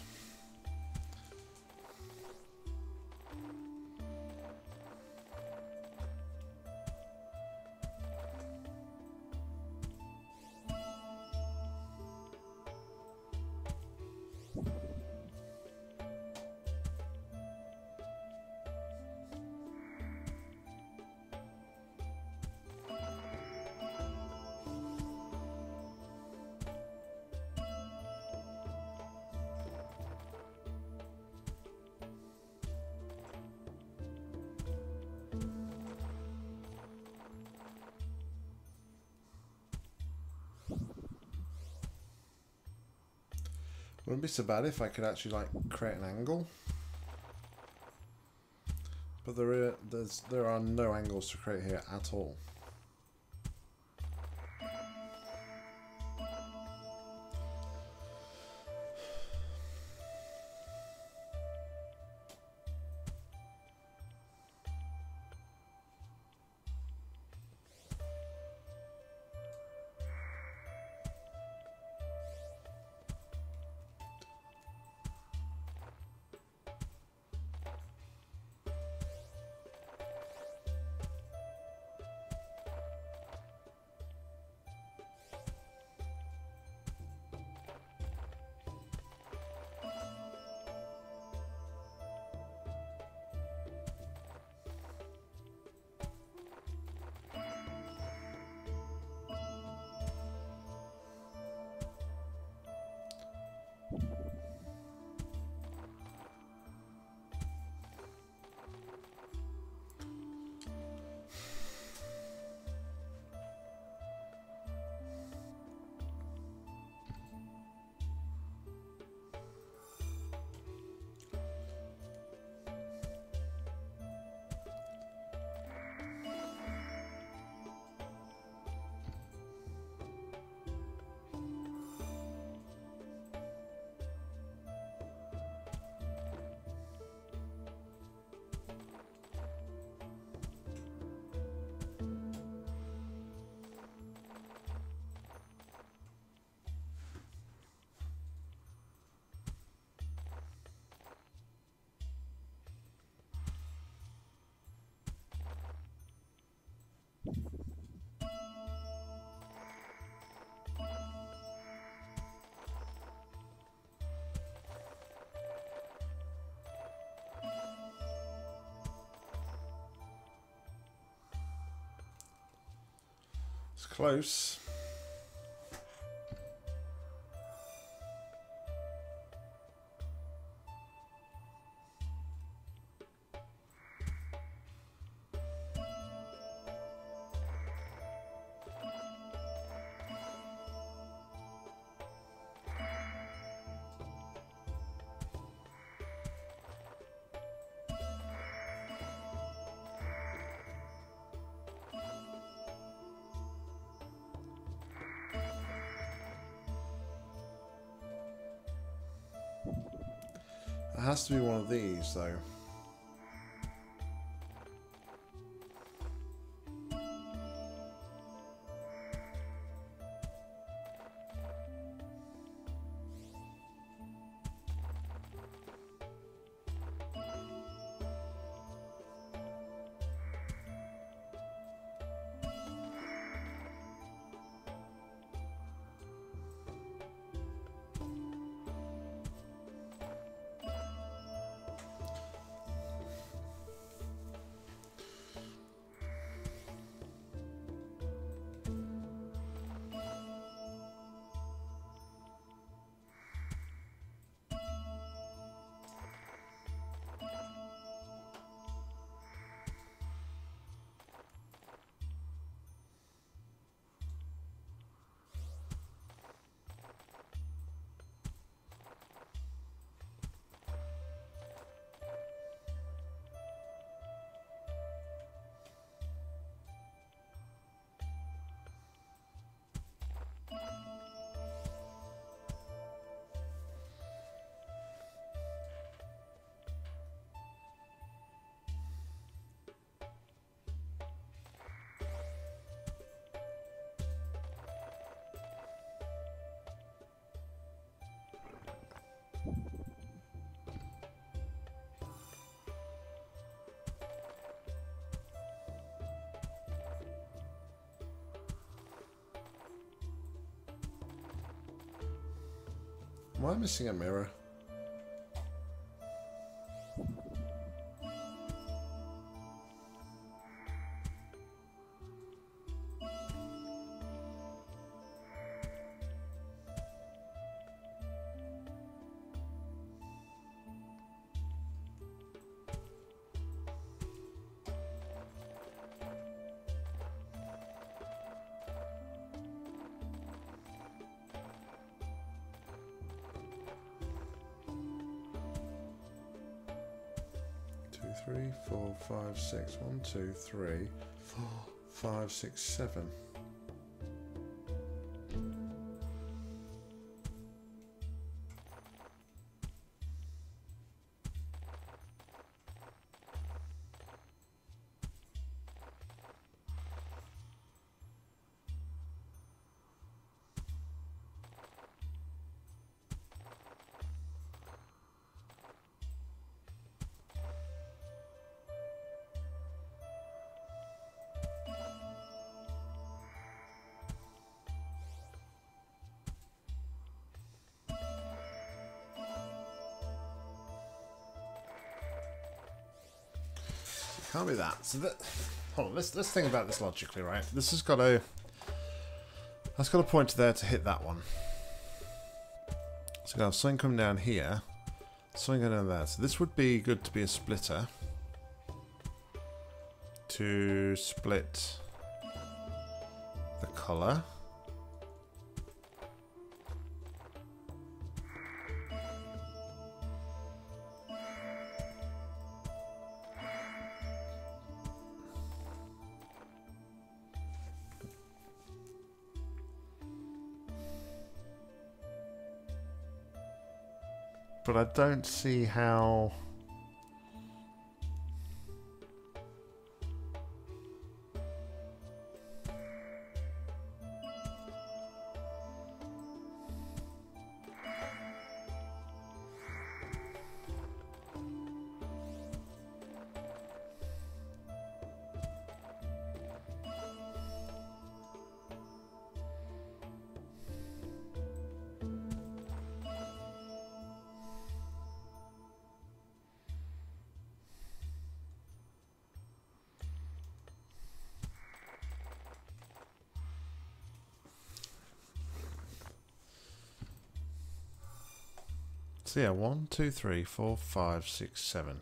Wouldn't be so bad if I could actually like create an angle, but there are there's there are no angles to create here at all. It's close. It has to be one of these, though. Am I missing a mirror? Three, four, five, six. One, two, three, four, five, six, seven. Can't be that. So that, hold on. Let's let's think about this logically, right? This has got a that's got a point there to hit that one. So we have something coming down here, something going down there. So this would be good to be a splitter to split the color. But I don't see how... So yeah, one, two, three, four, five, six, seven.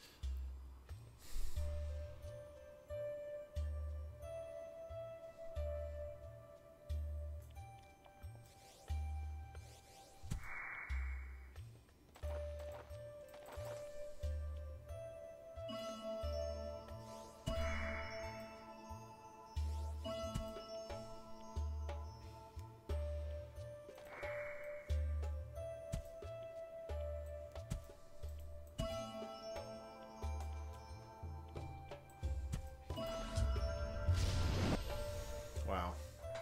Wow.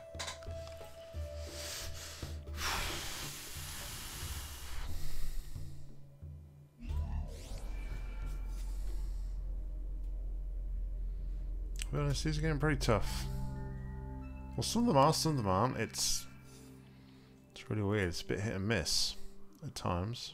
To be honest, these are getting pretty tough. Well, some of them are, some of them aren't. It's it's really weird. It's a bit hit and miss at times.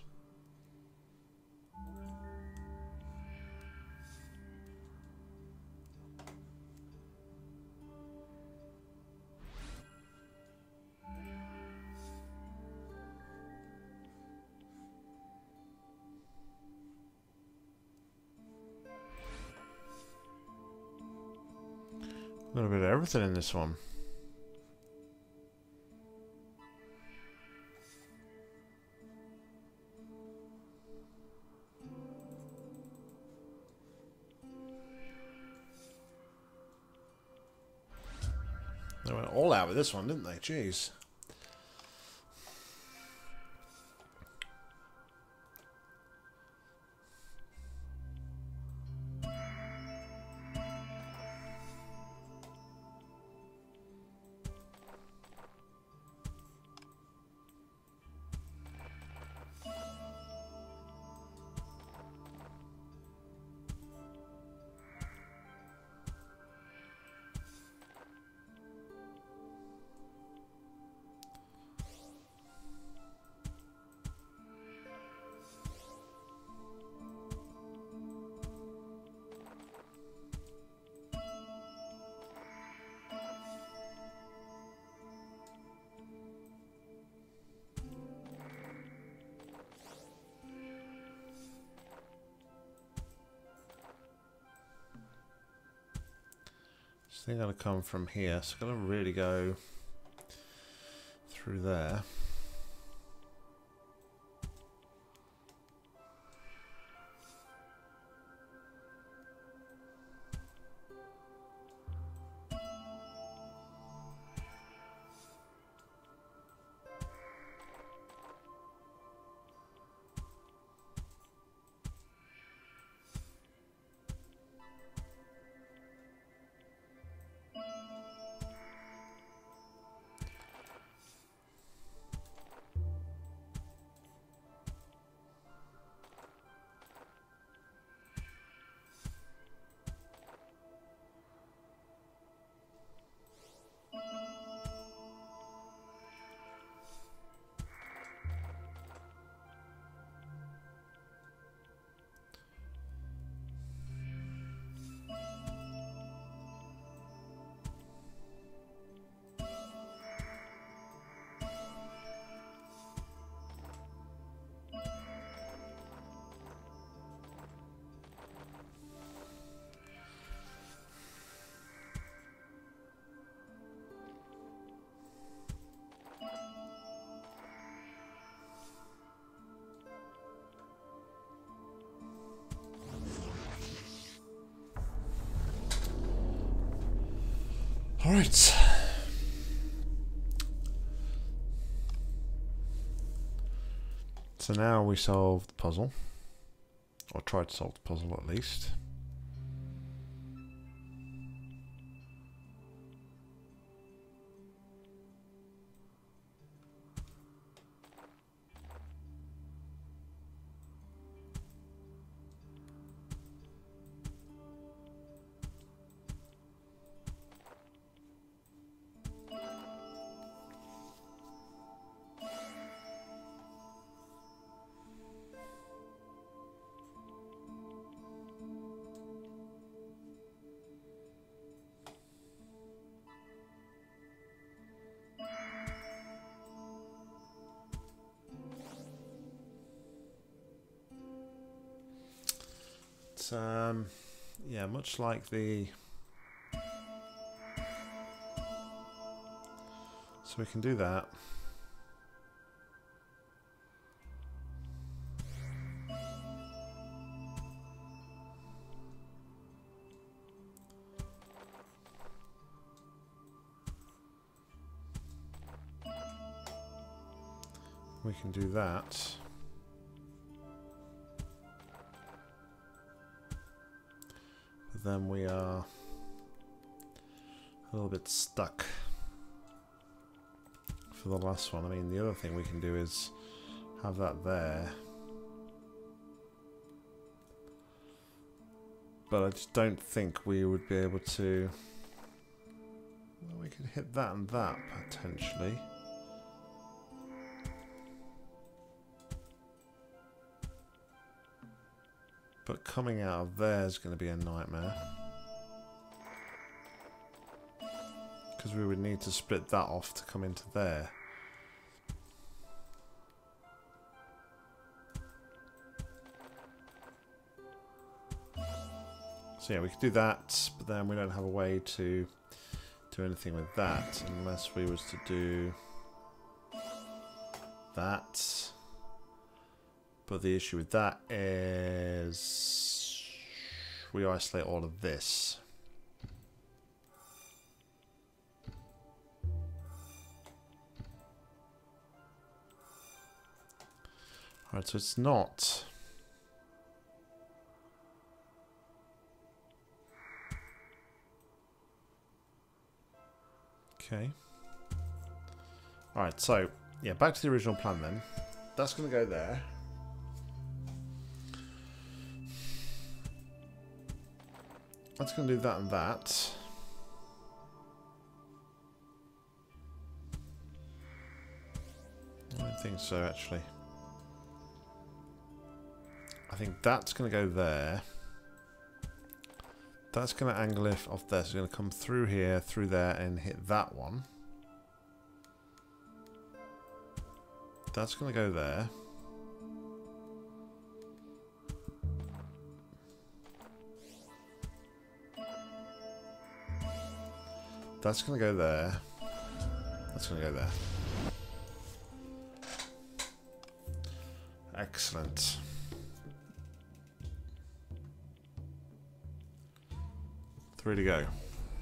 A little bit of everything in this one. They went all out with this one, didn't they? Jeez. So they're going to come from here, so I'm going to really go through there. All right. So now we solved the puzzle, or tried to solve the puzzle at least. But um, yeah, much like the... So we can do that. We can do that. But then we are a little bit stuck for the last one. I mean, the other thing we can do is have that there. But I just don't think we would be able to... Well, we could hit that and that, potentially. But coming out of there is going to be a nightmare. Because we would need to split that off to come into there. So yeah, we could do that, but then we don't have a way to do anything with that unless we was to do that. But the issue with that is we isolate all of this. Alright, so it's not... Okay. Alright, so, yeah, back to the original plan then. That's going to go there. That's going to do that and that. I don't think so, actually. I think that's going to go there. That's going to angle it off there. So it's going to come through here, through there, and hit that one. That's going to go there. That's going to go there. That's going to go there. Excellent. Three to go.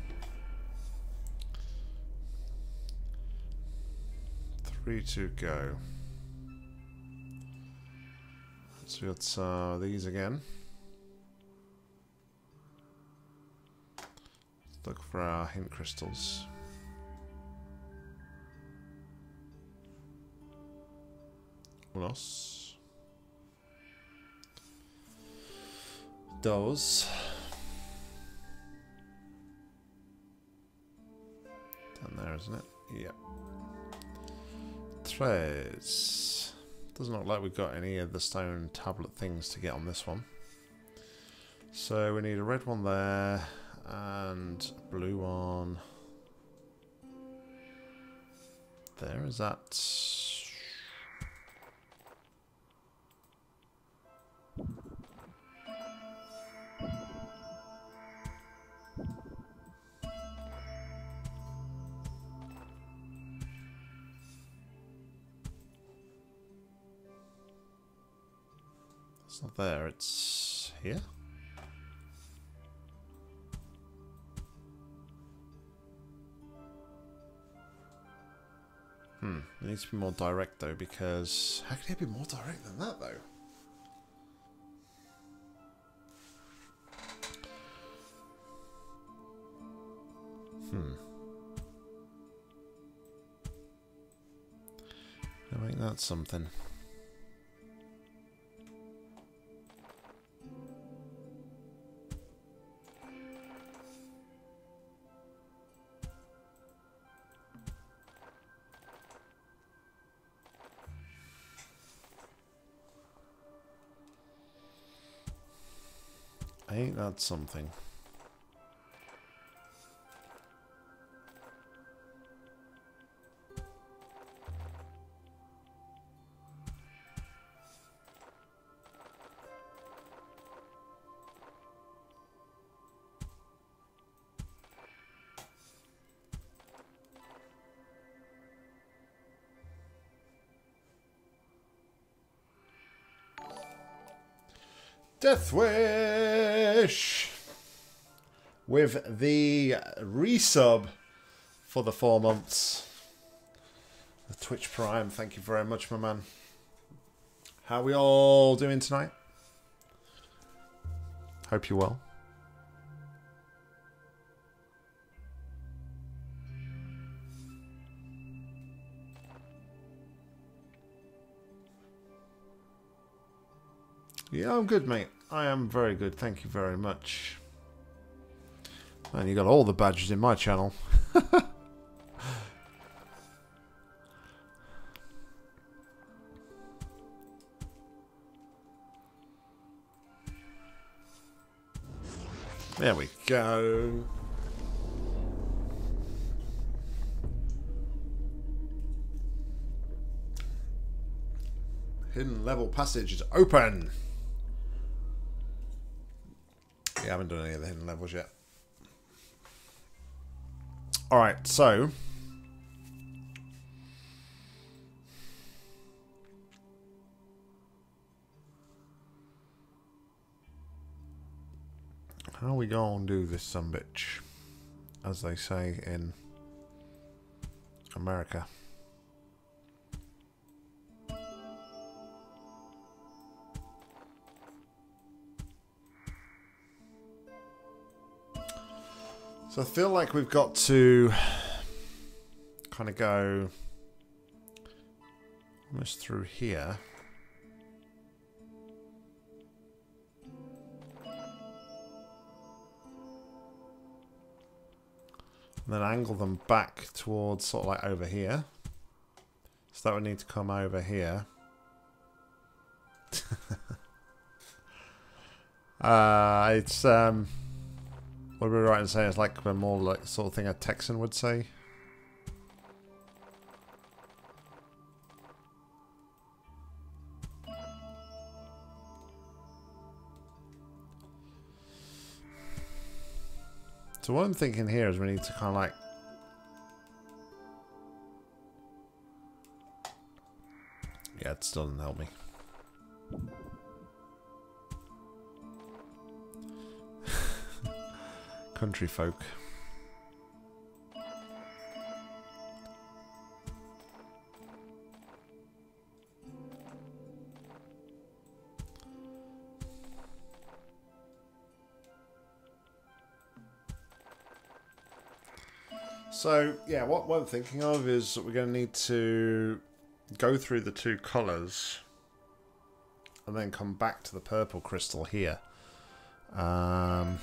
Three to go. So we got uh, these again. Look for our hint crystals. Unos. Dos. Down there, isn't it? Yep. Tres. Doesn't look like we've got any of the stone tablet things to get on this one. So we need a red one there. And a blue one there. Is that it's not there, it's here. Hmm, it needs to be more direct though, because how can it be more direct than that though? Hmm. I think that's something. Ain't that something? Death Wish with the resub for the four months. The Twitch Prime, thank you very much, my man. How are we all doing tonight? Hope you're well. Yeah, I'm good, mate. I am very good. Thank you very much. Man, you got all the badges in my channel. There we go. Hidden level passage is open. Yeah, I haven't done any of the hidden levels yet. Alright, so how we gonna do this sumbitch, as they say in America? So I feel like we've got to kind of go almost through here. And then angle them back towards sort of like over here. So that would need to come over here. uh, it's... um. What are we right in saying? It's like a more like sort of thing a Texan would say. So what I'm thinking here is we need to kind of like... Yeah, it still doesn't help me. Country folk. So, yeah, what, what I'm thinking of is that we're going to need to go through the two colours and then come back to the purple crystal here. Um...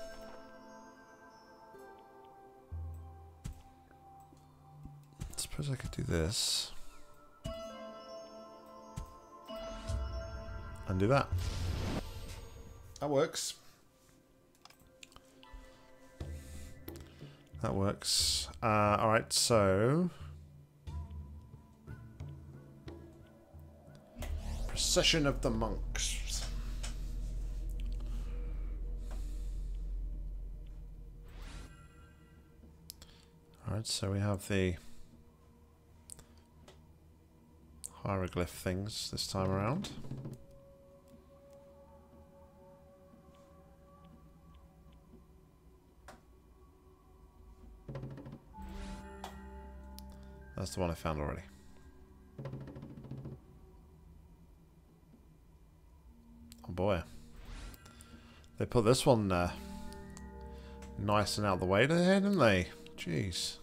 Suppose I could do this and do that. That works. That works. Uh, Alright, so Procession of the Monks. Alright, so we have the hieroglyph things this time around. That's the one I found already. Oh boy. They put this one uh, nice and out of the way there, didn't they? Jeez.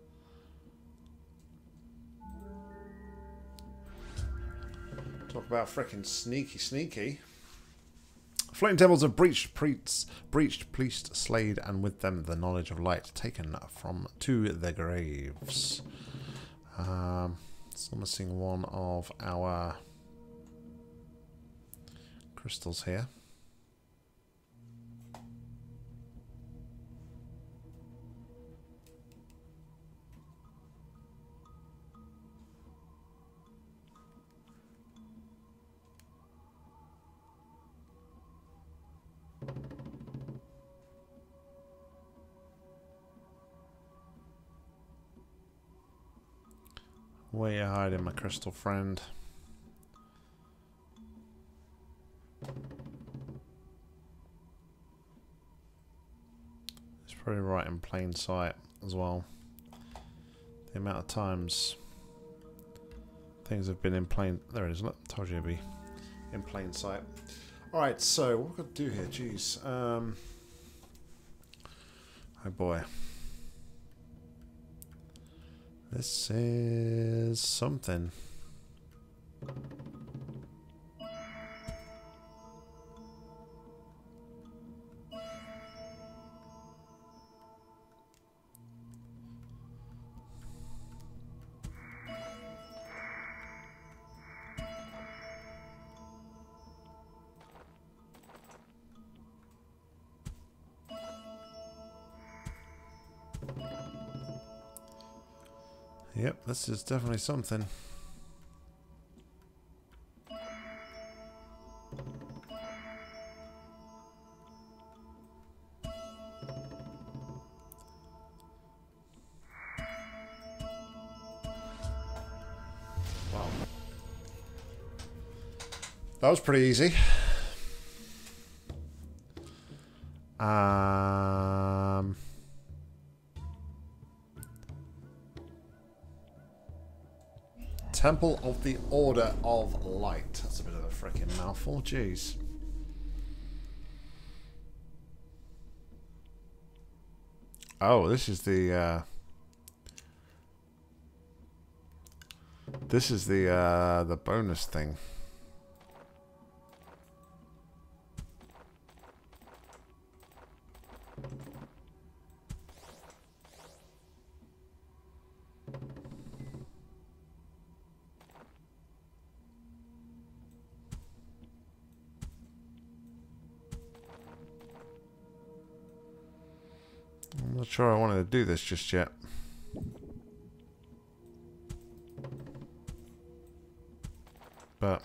Talk about frickin' sneaky, sneaky. Floating temples have breached, priests, breached, priest, slayed, and with them the knowledge of light taken from to their graves. Um, still missing one of our crystals here. Where you hiding, my crystal friend? Very right in plain sight as well. The amount of times things have been in plain... There it is, look. Told you it'd be in plain sight. Alright, so what we've got to do here? Jeez. Um, oh boy. This is something. Yep, this is definitely something. Wow. That was pretty easy. Um... Temple of the Order of Light. That's a bit of a freaking mouthful. Jeez. Oh, this is the... Uh, this is the uh, the bonus thing. I'm not sure I wanted to do this just yet. But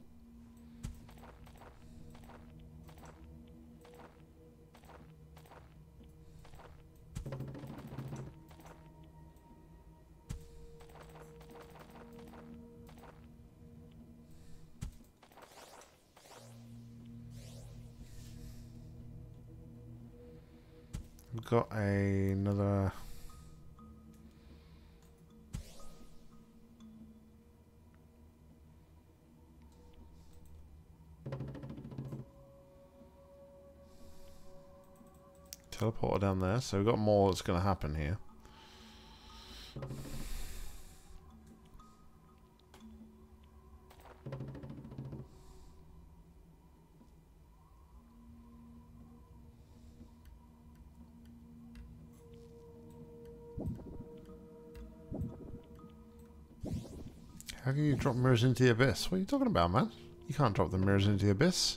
we've got a, another teleporter down there, so we've got more that's going to happen here. How can you drop mirrors into the abyss? What are you talking about, man? You can't drop the mirrors into the abyss.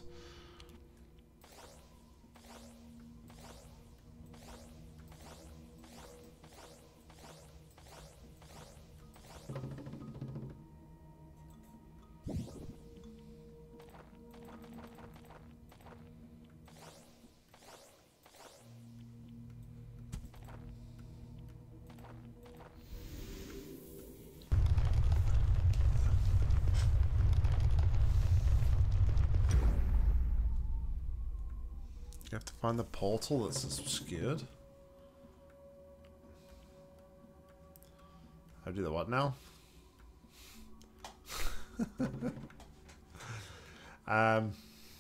You have to find the portal that's obscured. I do the what now? um.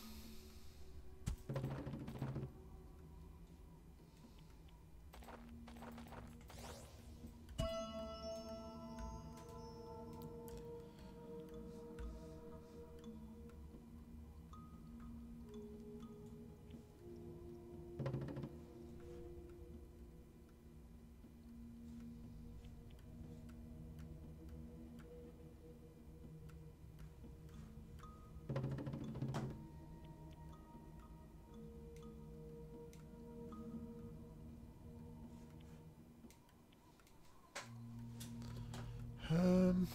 Um,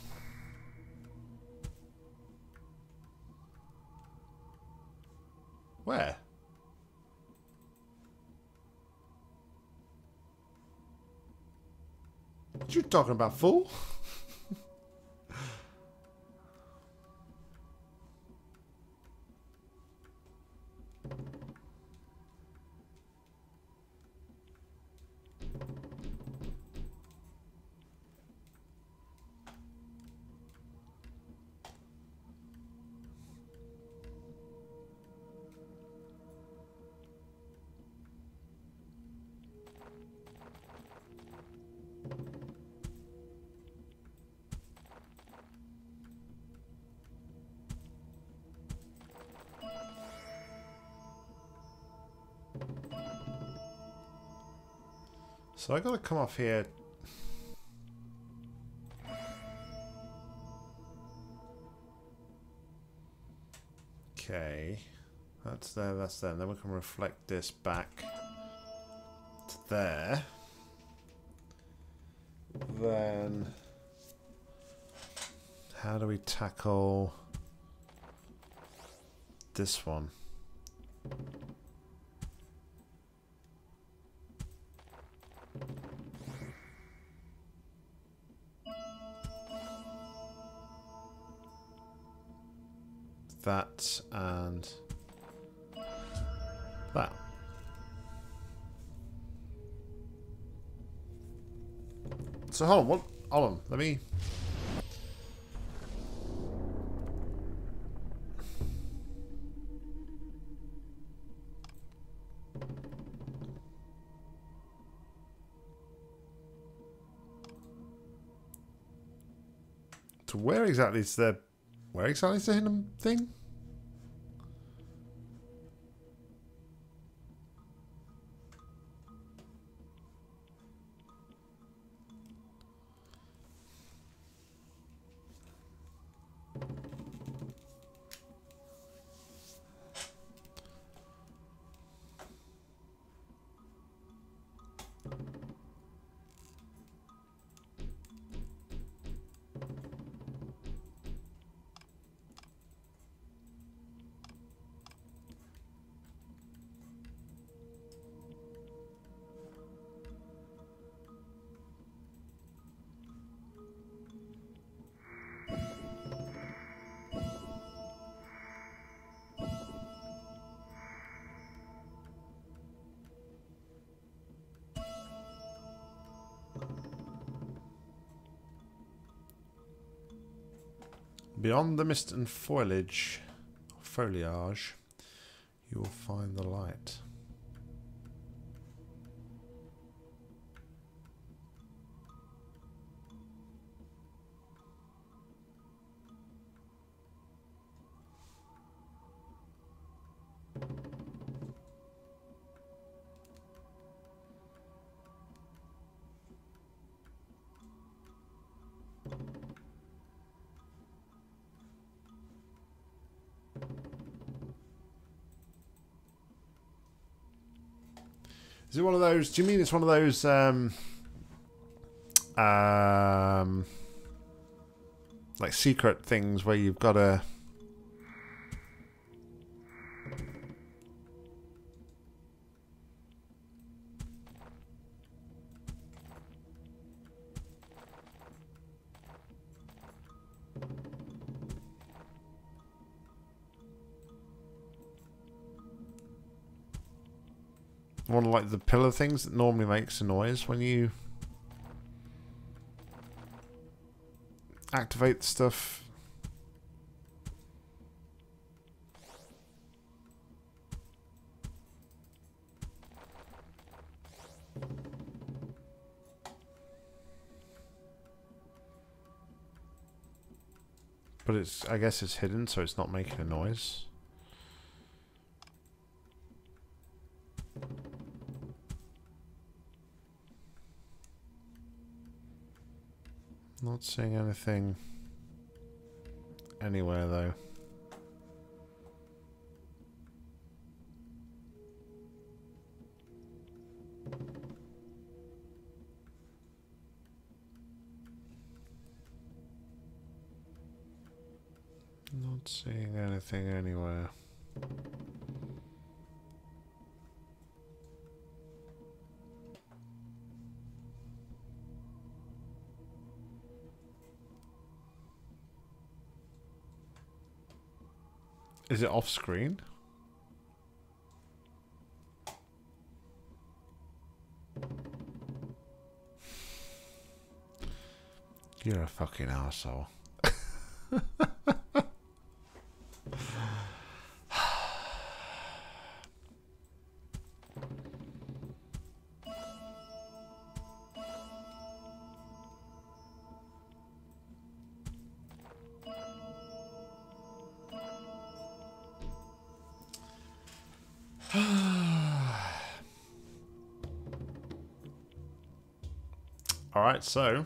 where? What you talking about, fool? So I gotta come off here. Okay. That's there, that's there. And then we can reflect this back to there. Then how do we tackle this one? That and that. So hold on, what? Hold on, let me. So where exactly is the? Where exactly is the hidden thing? Beyond the mist and foliage, foliage, you will find the light. Is it one of those? Do you mean it's one of those um, um, like secret things where you've got to one of like the pillar things that normally makes a noise when you activate the stuff? But it's, I guess it's hidden, so it's not making a noise. Not seeing anything anywhere though. Not seeing anything anywhere. Is it off screen? You're a fucking arsehole. Alright, so...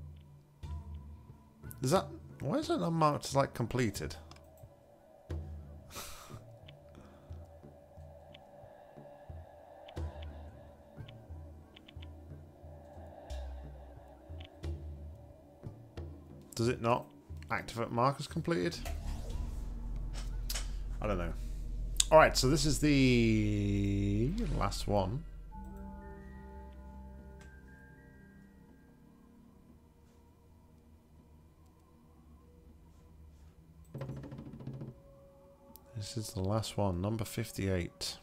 Is that... Why is it not marked as, like, completed? Does it not activate mark as completed? I don't know. Alright, so this is the last one. This is the last one, number fifty-eight.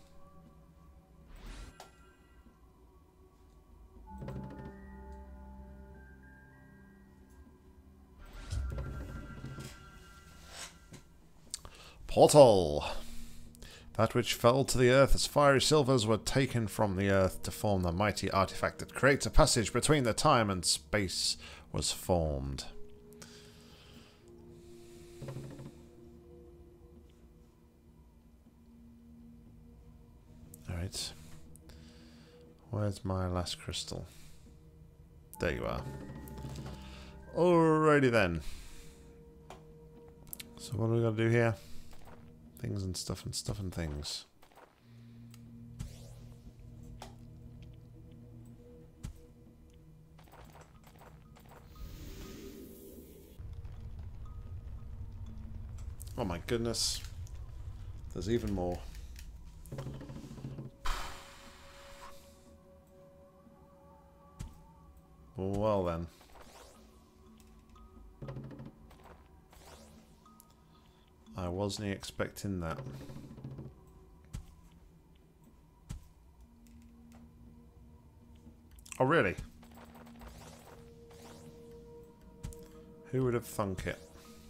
Portal. That which fell to the earth as fiery silvers were taken from the earth to form the mighty artifact that creates a passage between the time and space was formed. Alright. Where's my last crystal? There you are. Alrighty then. So what do we got to do here? Things and stuff and stuff and things. Oh my goodness. There's even more. Well then. I wasn't expecting that. Oh really? Who would have thunk it?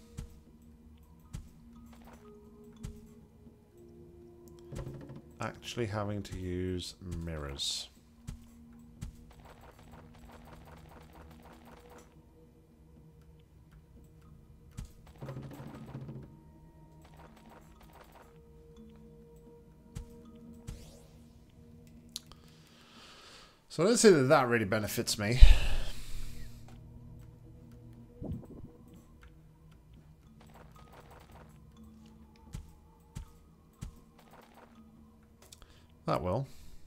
Actually having to use mirrors. So let's say that that really benefits me. That will.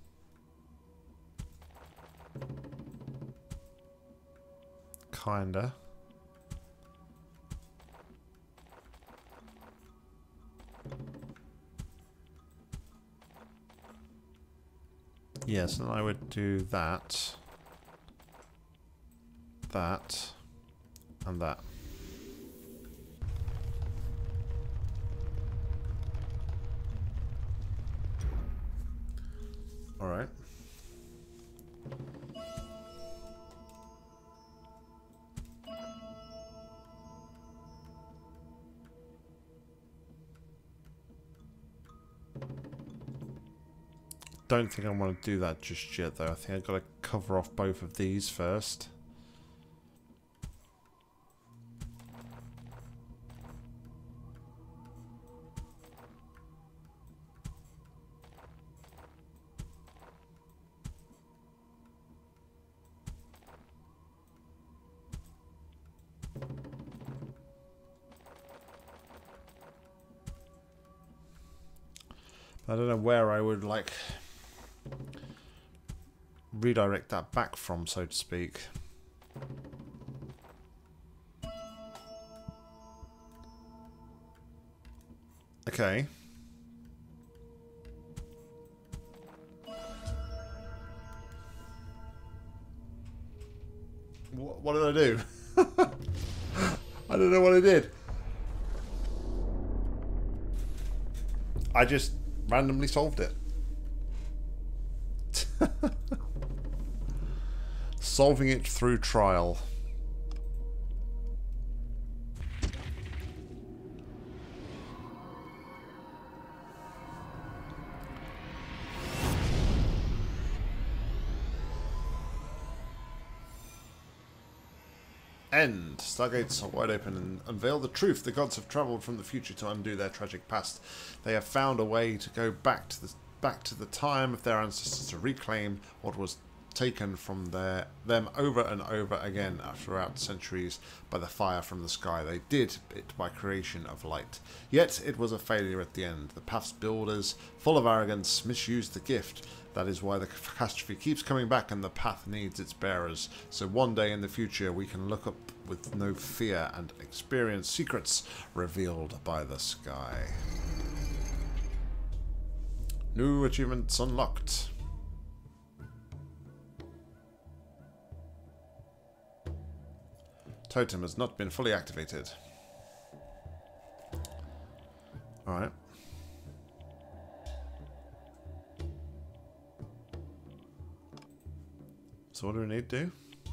Kinda. Yes, and I would do that, that, and that. All right. Don't think I want to do that just yet, though. I think I've got to cover off both of these first. I don't know where I would, like, redirect that back from, so to speak. Okay. What, what did I do? I don't know what I did. I just randomly solved it. Solving it through trial. End. Stargates are wide open and unveil the truth. The gods have travelled from the future to undo their tragic past. They have found a way to go back to the back to the time of their ancestors to reclaim what was taken from their, them over and over again throughout centuries by the fire from the sky. They did it by creation of light. Yet it was a failure at the end. The path's builders, full of arrogance, misused the gift. That is why the catastrophe keeps coming back and the path needs its bearers. So one day in the future we can look up with no fear and experience secrets revealed by the sky. New achievements unlocked. Totem has not been fully activated. Alright. So what do we need to do?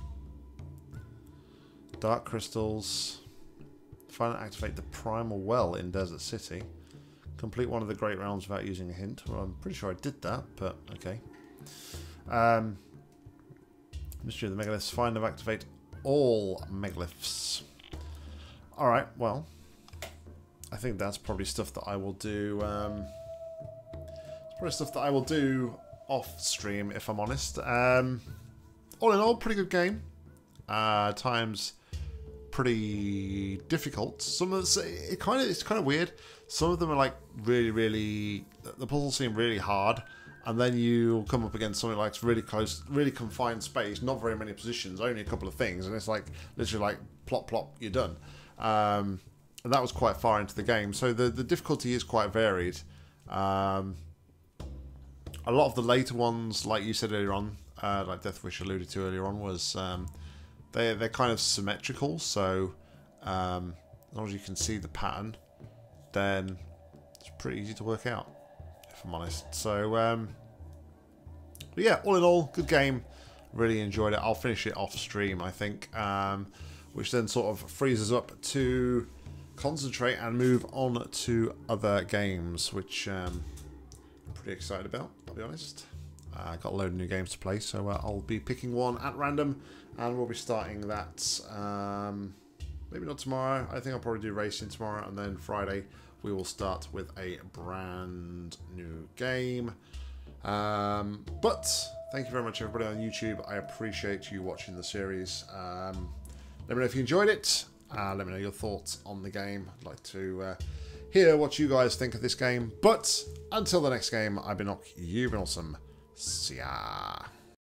Dark crystals. Find and activate the primal well in Desert City. Complete one of the Great Realms without using a hint. Well, I'm pretty sure I did that, but okay. Um, Mystery of the Megaliths. Find and activate all megaliths. Alright, well. I think that's probably stuff that I will do. Um, it's probably stuff that I will do off stream, if I'm honest. Um, all in all, pretty good game. Uh, times pretty difficult. Some of the, it kind of it's kind of weird. Some of them are like really, really. The puzzles seem really hard, and then you come up against something like really close, really confined space, not very many positions, only a couple of things, and it's like literally like plop, plop, you're done. Um, and that was quite far into the game, so the the difficulty is quite varied. Um, a lot of the later ones, like you said earlier on, uh, like Deathwish alluded to earlier on, was um, they they're kind of symmetrical. So um, as long as you can see the pattern, then it's pretty easy to work out, if I'm honest. So um, but yeah, all in all, good game. Really enjoyed it. I'll finish it off stream, I think, um, which then sort of frees us up to concentrate and move on to other games, which um, I'm pretty excited about, I'll be honest. I uh, got a load of new games to play, so uh, I'll be picking one at random, and we'll be starting that um, maybe not tomorrow. I think I'll probably do racing tomorrow, and then Friday we will start with a brand new game. Um, but thank you very much, everybody on YouTube. I appreciate you watching the series. Um, let me know if you enjoyed it. Uh, let me know your thoughts on the game. I'd like to uh, hear what you guys think of this game. But until the next game, I've been Nock, you've been awesome. See ya.